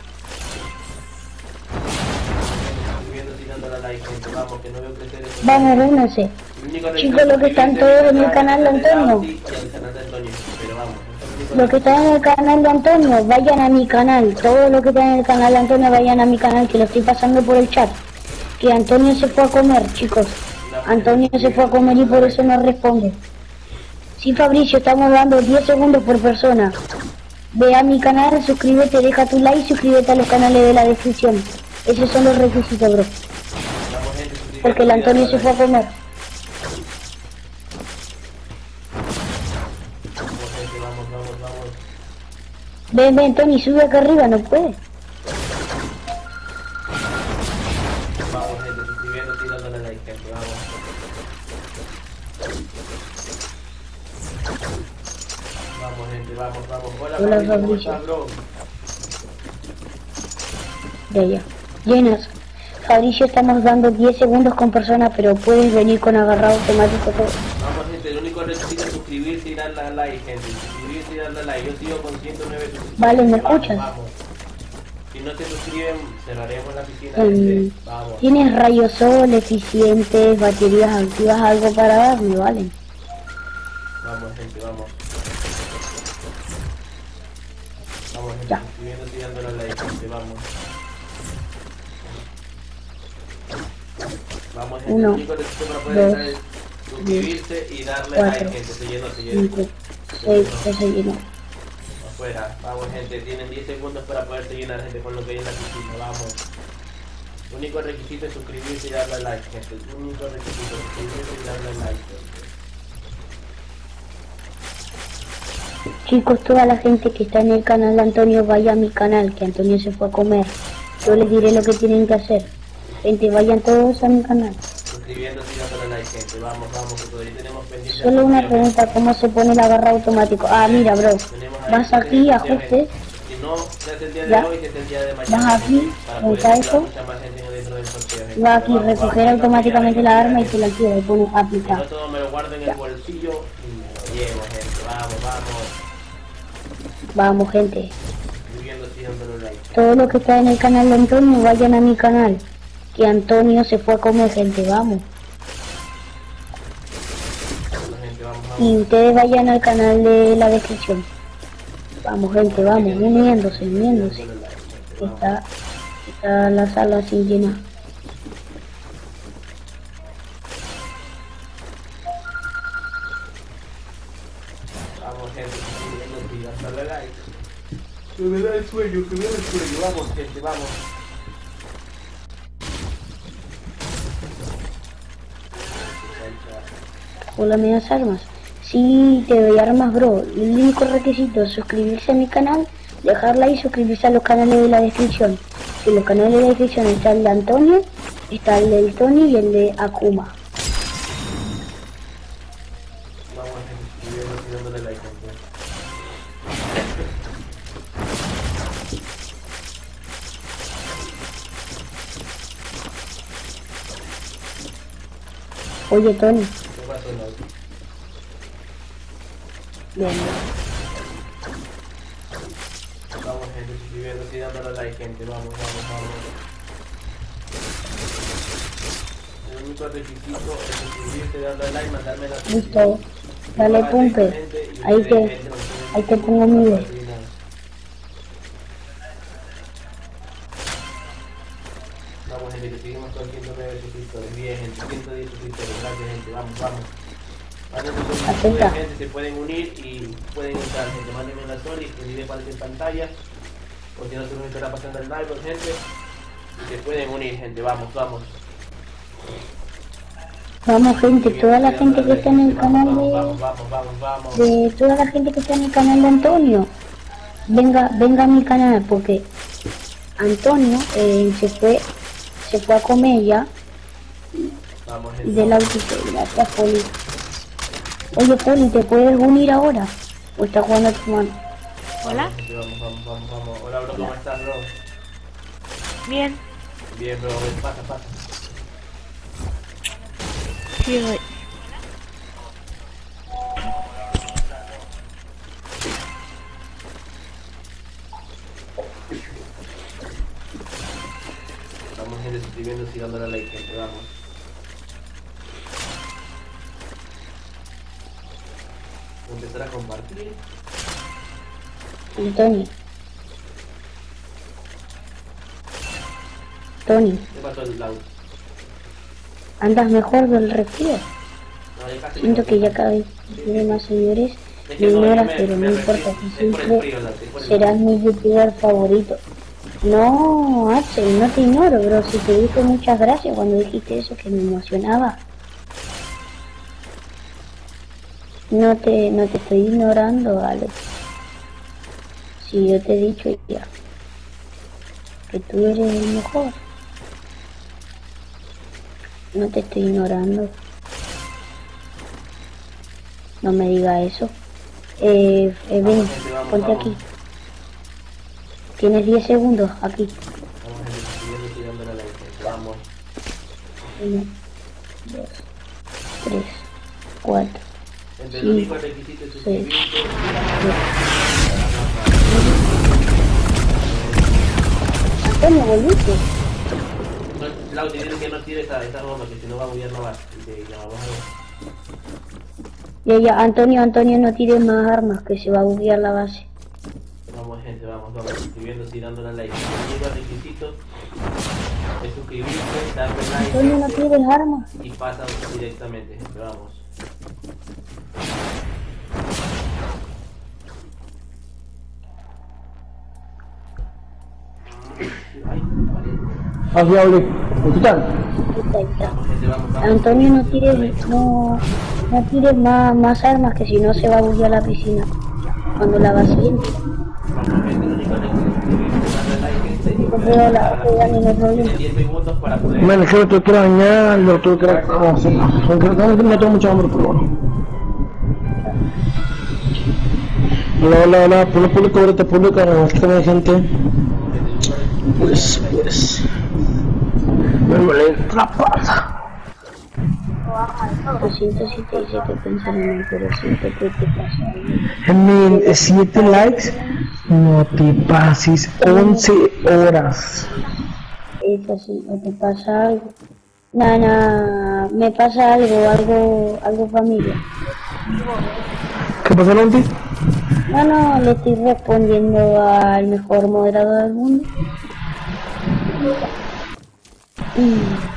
Suscribiendo, sí, dándole a like, gente. Vamos, que no veo crecer eso. Vamos, reúnanse. El único Chicos, requisito los que están es todos en el suscribirse canal de al Antonio. Auti y al canal de Antonio, pero vamos, eso es lo único Los que están en el canal de Antonio, vayan a mi canal. Todos los que están en el canal de Antonio, vayan a mi canal, que lo estoy pasando por el chat. Que Antonio se fue a comer, chicos. Antonio se fue a comer y por eso no responde. Sí, Fabricio, estamos dando diez segundos por persona. Ve a mi canal, suscríbete, deja tu like y suscríbete a los canales de la descripción. Esos son los requisitos, bro. Vamos, gente, suscribiendo, Porque el sí, Antonio se dándole fue a comer. Vamos, gente, vamos, vamos, vamos. Ven, ven, Tony, sube acá arriba, no puede. Vamos, gente, suscribiendo, sí, dándole like, gente, vamos. Vamos, gente, vamos, vamos. Hola, Hola, Fabricio, ¿cómo Fabricio. estás, bro? Ya, ya. Llenas. Fabricio, estamos dando diez segundos con persona, pero puedes venir con agarrado automático todo. Vamos, gente, el único requisito es suscribirse y darle a like, gente. Suscribirse y darle a like. Yo sigo con ciento nueve suscriptores. Vale, ¿me Vamos, escuchas? Vamos. Si no se suscriben, cerraremos la piscina, Em, gente. Vamos. ¿Tienes rayos sol, eficientes, baterías activas, algo para darme? Vale. Vamos, gente, vamos. Vamos, gente, Ya. suscribiéndose y dándole a like, gente, vamos. Vamos, gente, Uno, el único requisito para poder dos, entrar es suscribirse y darle cuatro, like, gente. Se llenó, se llenó. cinco, seis, ya se llenó. Afuera, vamos, gente, tienen diez segundos para poderse llenar, gente, con lo que hay en la piscina, vamos. El único requisito es suscribirse y darle a like, gente. El único requisito es suscribirse y darle a like, gente. Chicos, toda la gente que está en el canal de Antonio, vaya a mi canal, que Antonio se fue a comer. Yo les diré lo que tienen que hacer. Gente, vayan todos a mi canal. Suscribiéndose y dándole like, gente. Vamos, vamos, que todavía tenemos pendiente. Solo una pregunta, ¿cómo se pone el agarra automático? Ah, mira, bro. Tenemos ahí Vas aquí, ajustes. Si no, se hace el día de Ya. hoy, se hace el día de mañana. Vas aquí, gente, para poder busca entrar eso. mucha más gente dentro del sorteo, gente. Va aquí, Vamos, recoger vamos, automáticamente vamos, la vamos, arma y gente. se la activa y pone Si no, aplicar. todo me lo guardo en el bolsillo y me lo llevo, gente. Vamos, vamos. Vamos, gente. Suscribiéndose y dándole like. Todos los que están en el canal de Antonio, vayan a mi canal. Que Antonio se fue a comer, gente, vamos. Vamos, gente, vamos, vamos. Y ustedes vayan al canal de la descripción. Vamos, gente, vamos, uniéndose, uniéndose. Dándole like, gente. Vamos. Está, está la sala sin llenar. Vamos, gente, suscribiéndose y dándole like. Que me da el sueño, que me da el sueño. Vamos, gente, vamos. Hola, me das armas. Sí, te doy armas, bro. El único requisito es suscribirse a mi canal, dejar like y suscribirse a los canales de la descripción. En los canales de la descripción está el de Antonio, está el del Tony y el de Akuma. Vamos, gente, suscribiéndose y dándole like, gente. Oye, Tony. ¿Qué pasó, Nauti? Bien. Vamos, gente, suscribiéndose y dándole like, gente. Vamos, vamos, vamos. El único requisito es suscribirse, darle like, mandarme la Listo. Dale, pumpe. Ahí te, ahí te pongo mi video. Vamos, gente, que seguimos con ciento nueve suscriptores. Bien, gente, ciento diez suscriptores. Gracias, gente. Vamos, vamos. Mándenme sus solicitudes, Acepta. gente, se pueden unir y pueden entrar, gente. Mándenme la story, que diré cuál es en pantalla. O si no, se nos estará pasando el live, gente. Y se pueden unir, gente. Vamos, vamos. Vamos gente, toda la gente que está en el canal Vamos, de... vamos, vamos, vamos, vamos. de toda la gente que está en el canal de Antonio, venga, venga a mi canal porque Antonio eh, se fue, se fue a comer ya Vamos, y gente. del auto se gracias Poli. Oye Poli, ¿te puedes unir ahora? ¿O estás jugando a tu mano? Hola, Gente, Vamos, vamos, vamos, vamos. Hola, bro, ¿cómo estás, bro? bien. Bien, bro, ven, pasa, pasa. Sí, voy. Vamos, gente, suscribiéndose y dándole like, gente, vamos. Empezar a compartir. Antonio. Tony, ¿Qué pasó el lado? ¿andas mejor del resfrío? No, ya casi Siento que ya cada vez tiene más seguidores, Es me que no, ignoras, me- pero me no importa, resfrío. que Es por el siempre frío, Lau, es por el serás mi youtuber favorito. No, Axel, no te ignoro, bro. Si te dije muchas gracias cuando dijiste eso, que me emocionaba. No te, no te estoy ignorando, Alex. Si yo te he dicho ya que tú eres el mejor. No te estoy ignorando. No me diga eso. Eh, eh ven, Vamos, gente, vamos, ponte vamos. aquí. Tienes diez segundos aquí. Vamos, gente, suscribiéndose y dándole like, gente, vamos. Uno, dos, tres, cuatro, Entre Sí. el único requisito es suscribirte. Antonio, volviste. No, Lau, te digo que no tire esa, esa bomba, que si no va a bullar no va. Y te- ya vamos a ver. Ya, ya, Antonio, Antonio, no tires más armas, que se va a buguear la base. Vamos, gente, vamos, vamos, suscribiéndose y dándole like. El único requisito es suscribirse, darle Antonio, no like tires armas. y pasan directamente, gente, vamos. Ay, vale. Así hablé. ¿Qué tal? Ahí está, ahí está. Vamos, gente, vamos, vamos. Antonio, no tires, no, no tires más, más armas, que si no se va a buguear la piscina. Cuando la base entre. Vamos, gente, el único requisito es suscribirse, darle like, gente, y Pues veo la, que ya no hay problema. tiene diez segundos para poder... Me dejé, tuve que ir a bañar, lo tuve que ir a... Ah, sí. Aunque no, no tengo mucha hambre, pero bueno. Hola, hola, hola, ponlo público, ahorita público, es que no hay gente. Pues, pues... Me molesta la panza. Lo siento si te hice que pensar en mí, pero siento que te pasa algo. En mil siete likes, no te pases once horas. Es así, o te pasa algo. Nada, nada, me pasa algo, algo, algo familia. ¿Qué pasó, Lonti? No, no, le estoy respondiendo al mejor moderador del mundo. Mm.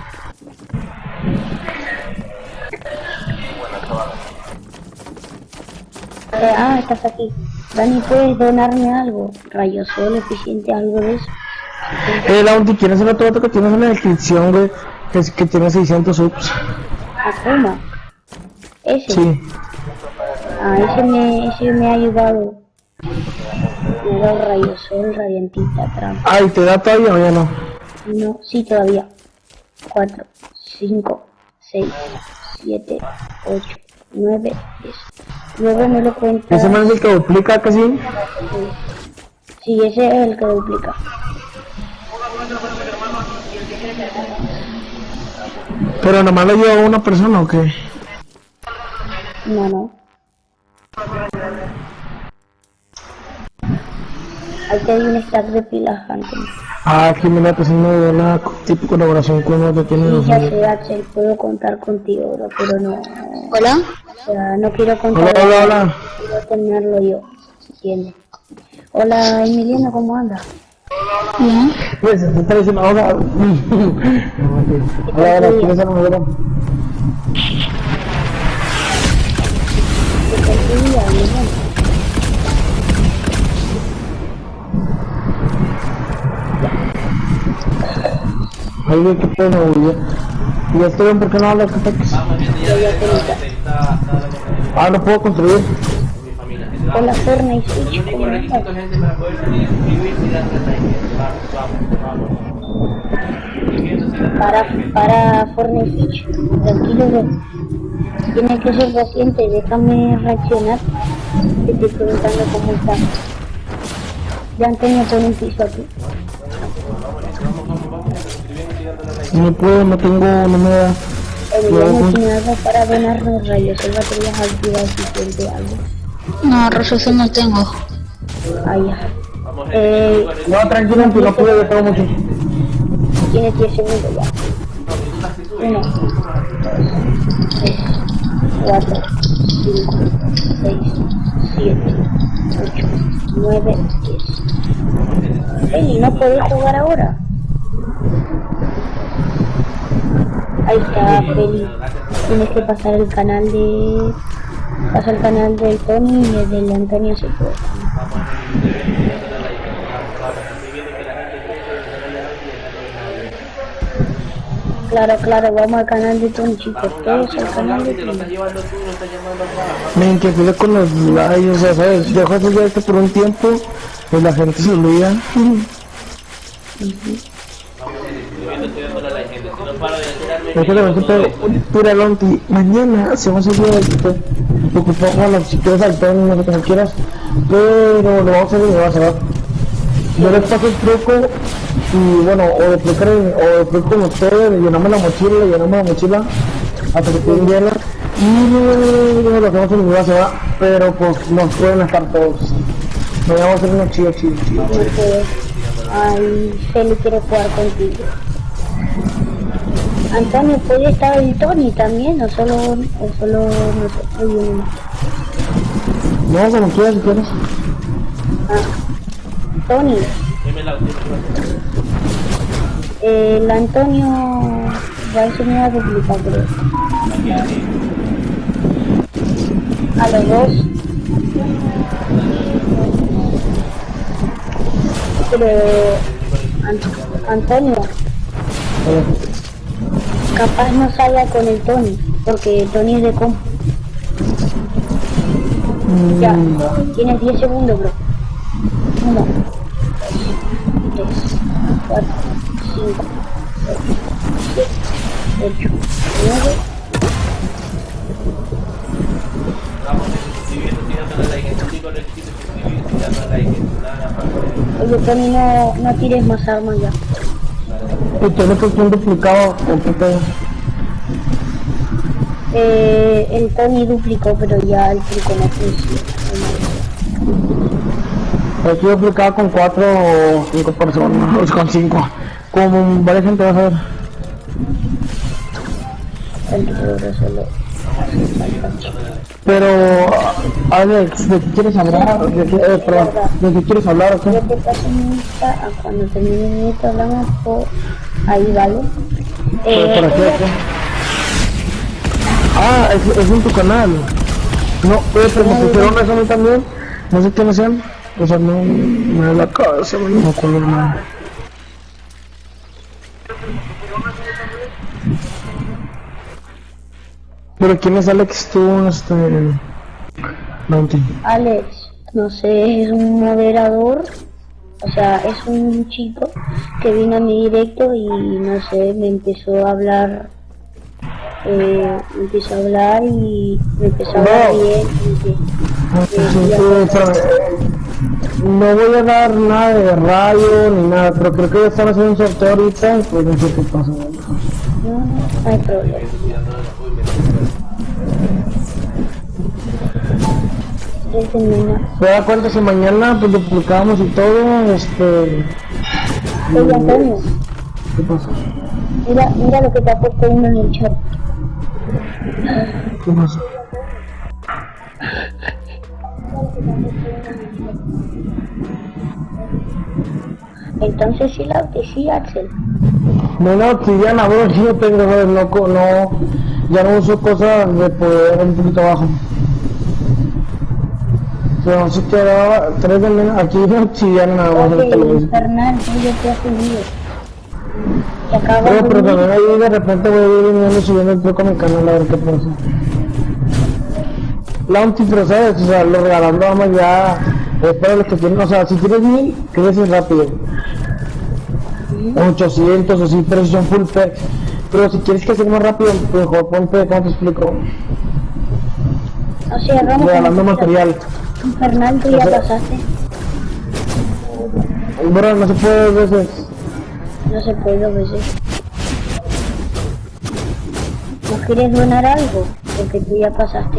Eh, ah, estás aquí. Dani, ¿puedes donarme algo? Rayos sol, eficiente, algo de eso. Eh, Lonti, ¿quién es el otro vato que tienes en la descripción, güey? Que, es- que tiene seiscientos subs. Akuma. Ese. Sí. Ah, ese me, ese me ha ayudado. Me ha dado rayos sol, radiantita, trampa. Ay, ¿te da todavía o ya no? No, sí, todavía. cuatro, cinco, seis, siete, ocho, nueve, diez. Luego me lo cuenta. ¿Ese man es el que duplica casi? Sí, ese es el que duplica. ¿Pero nomás lo lleva una persona o qué? No, no. Aquí hay un stack de pilas antes. Ah, aquí me la presento de una tipo de colaboración con uno que tiene Sí, los ya sé, Axel, puedo contar contigo, bro, pero no. Hola. O sea, no quiero contar. Hola, hola, hola. Quiero tenerlo yo, ¿entiendes? Hola, Emiliano, ¿cómo andas? Bien. Pues, te está diciendo ahora. Hola, hola, ¿quién es el número? ¿Qué tal tu día, Emiliano? Ay, güey, qué pena, güey. Y esto ven por qué no hablas, Capex. Vamos viendo ya la está Ah, no puedo construir. mi familia. gente, Con la vamos. Fortnite El Switch, único ¿cómo requisito, está? gente, para poder salir es suscribirse y darle like. Vamos, vamos, vamos. Suscribiéndose y darle Para, like, gente. para Fortnite Switch. Tranquilo, bro. Tienes que ser paciente, déjame reaccionar. Te estoy preguntando cómo está. Ya Antonio pone un piso aquí. Vamos, gente, vamos, vamos, vamos, gente, suscribiéndose y dándole like. No puedo, no tengo, no me da. Deberíamos tener algo para donarnos rayos. El baterías activas si siente algo. No, rayos no tengo. Ah, ya. Vamos, Eh, gente, que No, tranquilo, que no puedo, yo tengo mucho. Tienes diez segundos ya. uno, dos, tres, cuatro, cinco, seis, siete, ocho, nueve, diez. Ey, ¿no podés jugar ahora? Ahí está, Feli. Tienes que pasar el canal de... Pasa el canal del Tony y el del Antonio se puede. Claro, claro, vamos al canal de Tony, chicos. Todos al canal de te lo Tony. estás llevando tú, no estás llamando acá. Me inquietulé con los likes, o sea, ¿sabes? Dejo de hacer esto por un tiempo, pues la gente se olvida. Es que le voy a pura lonti. Mañana se va a seguir el ocupado, bueno, si quieres al Tony, no sé qué quieras, pero lo vamos a hacer y lo vamos a cerrar. Yo les paso el truco y bueno, o de truco, o de truco con ustedes, le llenamos la mochila, le llenamos la mochila hasta que queden llenas y luego lo hacemos en mi base, va, pero pues nos pueden estar todos. Nos vamos a hacer una chido, chido, chido. No puedes. Ay, Feli quiere jugar contigo. Antonio, ¿puede estar el Tony también o solo, o solo nosotros y uno? No, como quieras, si quieres. Ah, Tony, Dime la última. eh, el Antonio va a enseñar a duplicar, creo. A los dos. Pero, An- Antonio, Eh, capaz no salga con el Tony, porque Tony es de compu. Ya, mm, tienes diez segundos, bro. uno, dos, tres, cuatro, cinco, seis, siete, ocho, nueve. Vamos, suscribiéndose y dándole like. El único requisito es suscribirse y darle like. Nada más. Oye, Tony, no, no tires más armas ya. ¿Y tú no te has duplicado o qué pedo? Eh, el Tony duplicó, pero ya el truco no funciona. Estoy duplicado con cuatro o cinco personas, o con cinco. Como varias gente va a ver. El truco solo. Pero, Alex, ¿de qué quieres hablar? ¿De qué, eh, perdón, ¿de qué quieres hablar o Yo qué? te paso mi lista, a cuando termine mi lista hablamos por ahí, ¿vale? ¿Por, Eh, por aquí, aquí? Ah, es, es en tu canal. No, eh, pero me pusieron eso a mí también. No sé quiénes sean. O sea, no me da la cabeza, no me acuerdo nada. Pero ¿quién es Alex tú, este... Bounty? Alex, no sé, es un moderador, o sea, es un chico que vino a mi directo y no sé, me empezó a hablar, eh, me empezó a hablar y me empezó a hablar No. bien y que, No, sí, sí, espérame, eh, no voy a dar nada de rayo ni nada, pero creo que ya están haciendo un sorteo ahorita y pues no sé qué pasa. no, no hay problema. Déjenme una. Se da cuenta si mañana pues duplicamos y todo, este... Oye, Antonio, ¿Qué pasa? mira, mira lo que te ha puesto uno en el chat. ¿Qué pasa? Entonces sí, la que sí, Axel. No, no, obsidiana, bro, sí yo tengo, bro, no, co- no, ya no uso cosas de poder un poquito abajo. Pero no se quedaba tres de menos, aquí es obsidiana nada más, Oye, ahorita lo el mismo. infernal, yo te has subido. Se acaba Pero, de pero unir. también ahí de repente voy a ir viniendo subiendo el truco a mi canal a ver qué pasa. Launty, pero sabes, o sea, lo regalando vamos ya, es para los que tienen, o sea, si tienes mil, creces rápido. ochocientos así, pero si son full packs. Pero si quieres que sea más rápido, mejor ponte, ¿cómo te explico? O sea, vamos Regalando material. Infernal, tú ya pasaste. Bro, no se puede dos veces. No se puede dos veces. ¿No quieres donar algo? Porque tú ya pasaste.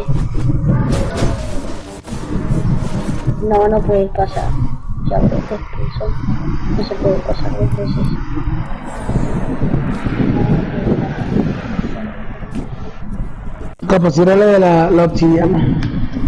No, no puedes pasar. Ya creo que eso no se puede pasar dos veces. Capaz era la de la, la obsidiana.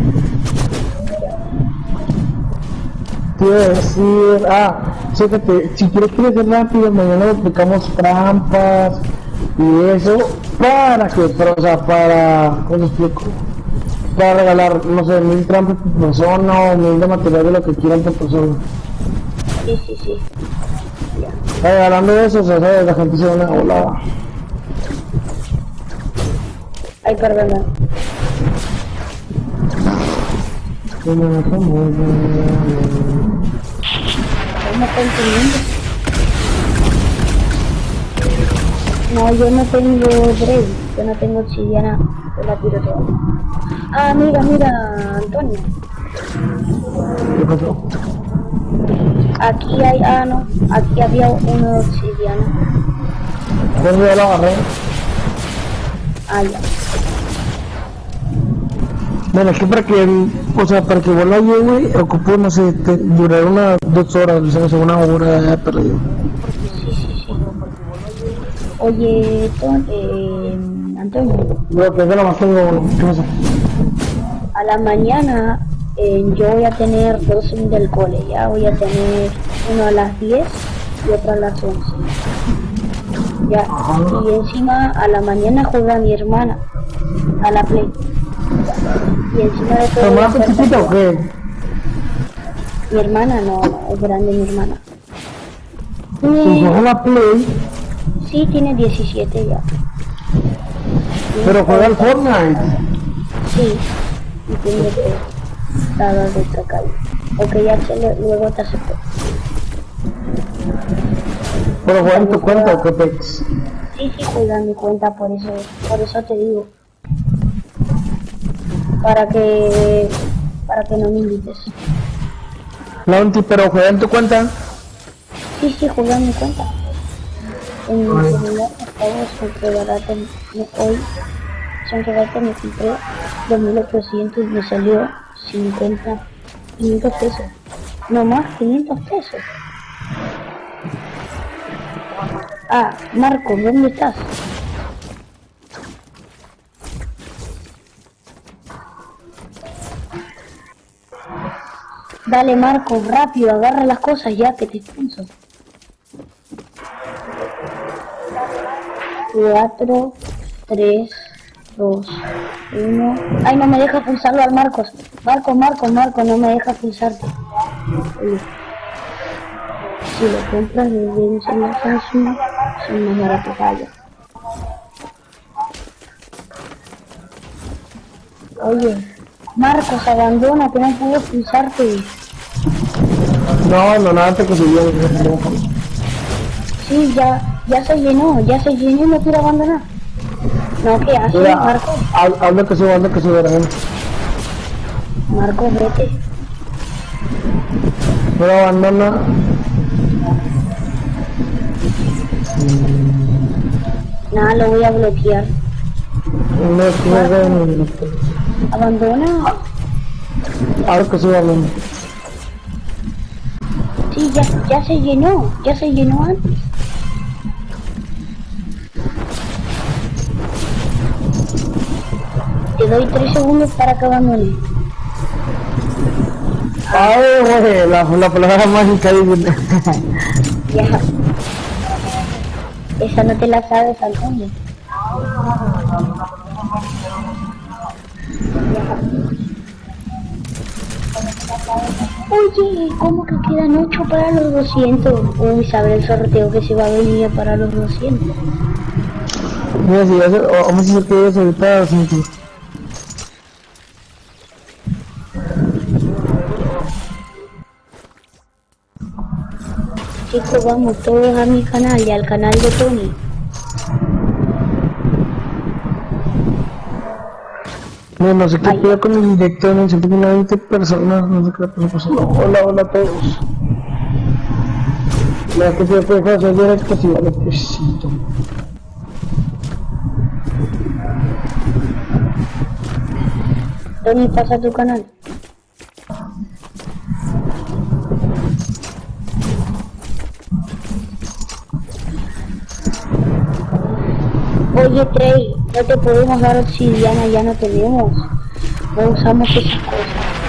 Te iba a decir, ah, chécate, si quieres crecer rápido, mañana aplicamos trampas y eso, para que, para, o sea, para, ¿cómo te explico? Para regalar, no sé, mil trampas por persona o mil de material de lo que quieran por persona. Sí, sí, sí. Regalando eso, o sea, ¿sabes? La gente se va a una volada. Ay, perdona. ¿Cómo me como? ¿Cómo está entendiendo? No, yo no tengo Brave, yo no tengo obsidiana, yo la tiro toda. Ah, mira, mira, Antonio. ¿Qué pasó? Aquí hay, ah, no, aquí había uno de obsidiana. ¿Dónde ya lo agarré? Ah, ya. Bueno, es que para que, o sea, para que vuelva yo, güey, ocupó, no sé, te, durar unas dos horas, o sea, una hora ya perdido. Sí, sí, sí. Oye, Ton, eh, Antonio, Yo que yo nomás tengo uno, ¿qué pasa? a la mañana eh, yo voy a tener dos del cole, ya voy a tener uno a las diez y otro a las once. Ya, y encima a la mañana juega mi hermana a la play. Y encima de todo... ¿Tu hermana voy a hacer- chiquita o qué? Mi hermana no, no, es grande mi hermana. Si Sí, juega la Play, sí, tiene diecisiete ya. pero juega al Fortnite. Sí, y tiene que estar de esta calle. Ok, ya te lo- luego te acepto. Pero juega en tu cuenta o qué pex. Sí, sí, juega en mi cuenta, por eso, por eso te digo. Para que, para que no me invites. Launty, pero juega en tu cuenta. Sí, sí, juega en mi cuenta. En mi celular, acabo de regalarte hoy, son regalarte me compré dos mil ochocientos y me salió cincuenta, quinientos pesos. No más, quinientos pesos. Ah, Marco, ¿dónde estás? Dale, Marco, rápido, agarra las cosas ya que te expulso. cuatro, tres, dos, uno. Ay, no me deja pulsarlo al Marcos. Marcos, Marcos, Marcos, no me deja pulsarte. Oye, si lo compras desde un celular Samsung, son más baratos que allá. Oye, Marcos, abandona, que no puedo pulsarte. No, no, nada, te consiguió. Sí, ya, ya se llenó, ya se llenó y no quiero abandonar. No, ¿qué haces, Mira, Marcos? haz- hazlo que suba, hazlo que suba, ¿verdad? Marcos, vete. Pero abandona. Nada, lo voy a bloquear. No juega. Abandona. Hazlo que suba, man. Sí, ya, ya se llenó, ya se llenó antes. Te doy tres segundos para que abandone. Ay, güey, la, la palabra mágica dice. Ya. Esa no te la sabes, Antonio. Ya. Oye, ¿cómo que quedan ocho para los doscientos? Uy, sabe el sorteo que se va a venir para los doscientos. Mira, si hace, vamos a decir que es ahorita cinco. Chicos, vamos todos a mi canal y al canal de Tony. No, no sé qué pedo con el directo, no sé que tiene veinte personas, no sé qué pasó. No, hola, hola a todos. La que se puede hacer directo, sí, vale, pues. Tony, pasa a tu canal. Oye, Trey, no te podemos dar obsidiana, ya no tenemos. No usamos esas cosas.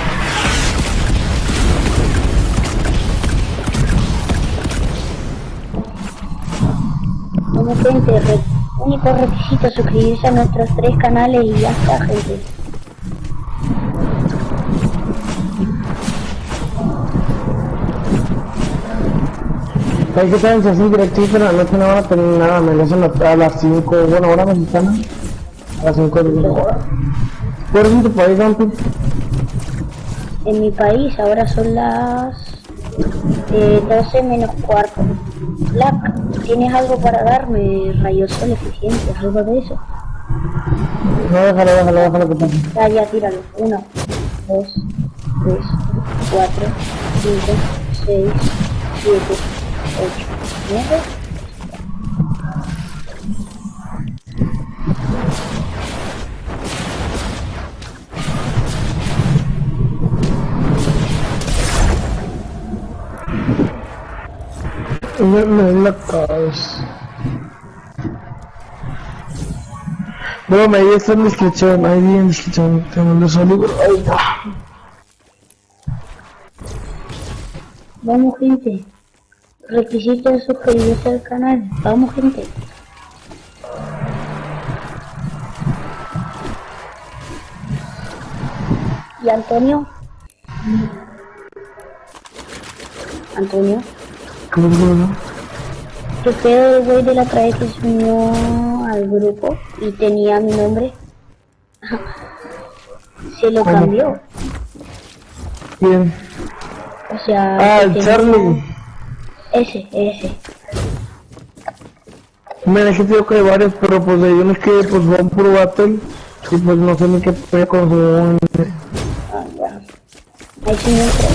Bueno, gente, re único requisito suscribirse a nuestros tres canales y ya está, gente. Hay que estar así directito, pero la noche no van a tener nada, me lo hacen a las cinco, bueno, hora mexicana, a las cinco de la hora. ¿Por qué en tu país, Anto? En mi país ahora son las eh, doce menos cuarto. Black, ¿tienes algo para darme? Rayos sol eficientes, algo de eso. No, déjalo, déjalo, déjalo que pase. Ya, ya, tíralo. Uno, dos, tres, cuatro, cinco, seis, siete, ocho, nueve. Me, me la cabeza. Bro, ahí está en la descripción, ahí en la descripción, te mando su libro, ahí está. Vamos, gente. Requisito de suscribirse al canal. Vamos, gente. ¿Y Antonio? Antonio. ¿Cómo se llama? ¿Qué pedo el güey de la otra vez que se unió al grupo y tenía mi nombre? Se lo ¿Cómo? cambió. Bien. O sea... Ah, que el tenía- Charlie. Ese, ese. Mira, es que tengo que hay varios, pero pues hay unos que pues van por battle y pues no sé ni qué pedo con su... Ah, ya. Ahí sí me entró.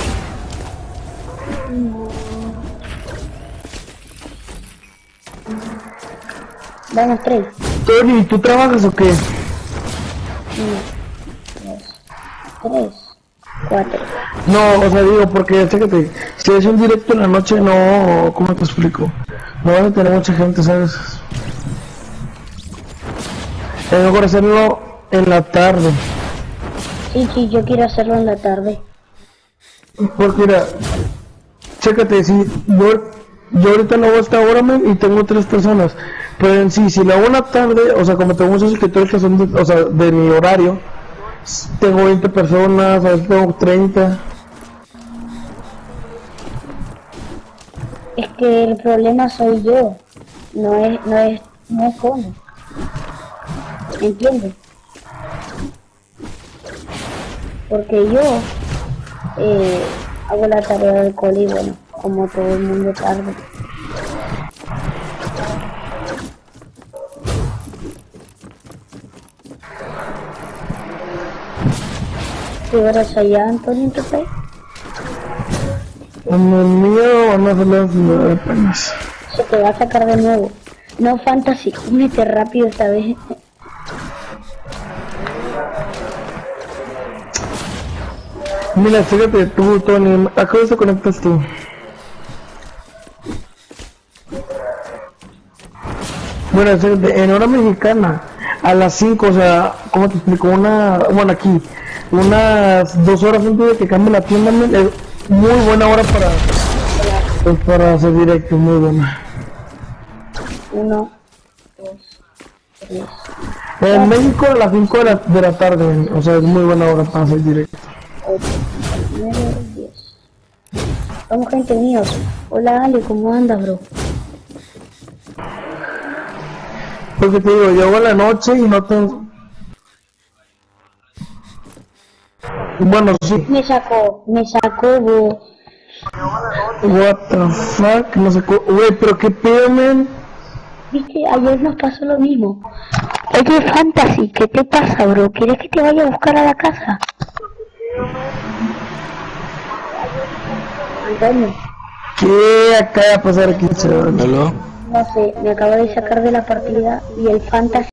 Vamos, tres. Tony, ¿tú trabajas o qué? Uno, dos, tres, cuatro. No, o sea, digo, porque fíjate, si es un directo en la noche, no, ¿cómo te explico? No vas a tener mucha gente, ¿sabes? Es mejor hacerlo en la tarde. Sí, sí, yo quiero hacerlo en la tarde. Porque mira, chécate, si yo, yo ahorita no voy a esta hora, man, y tengo tres personas. Pero en sí, si lo hago en la tarde, o sea, como tengo muchos suscriptores que son de, o sea, de mi horario, tengo veinte personas, a veces tengo treinta. Es que el problema soy yo. No es, no es, no es Cono. ¿Entiendes? Porque yo eh, hago la tarea del cole y bueno, como todo el mundo tarde. ¿Qué horas allá, Antonio, en tu país? En el mío van a ser las nueve apenas. Se te va a sacar de nuevo. No, Fantasy, únete rápido esta vez. Mira, fíjate tú, Tony, ¿a qué hora te conectas tú? Bueno, fíjate, en hora mexicana, a las cinco, o sea, ¿cómo te explico? Una, bueno, aquí, unas dos horas antes de que cambie la tienda, man, es muy buena hora para, pues, para hacer directo, muy buena. Uno, dos, tres. En México a las cinco de la, de la tarde, man, o sea, es muy buena hora para hacer directo. ocho, nueve, diez. Somos gente unidos. Hola Ale, ¿cómo andas, bro? Porque te digo, llego a la noche y no tengo... Bueno, sí. Me sacó, me sacó, bro. What the fuck, no sé cómo... Güey, pero qué pedo, man. Viste, ayer nos pasó lo mismo. Oye, Fantasy, ¿qué te pasa, bro? ¿Quieres que te vaya a buscar a la casa? Antonio. ¿Qué acaba de pasar aquí, chaval? ¿Aló? No sé, me acabo de sacar de la partida y el Fantasy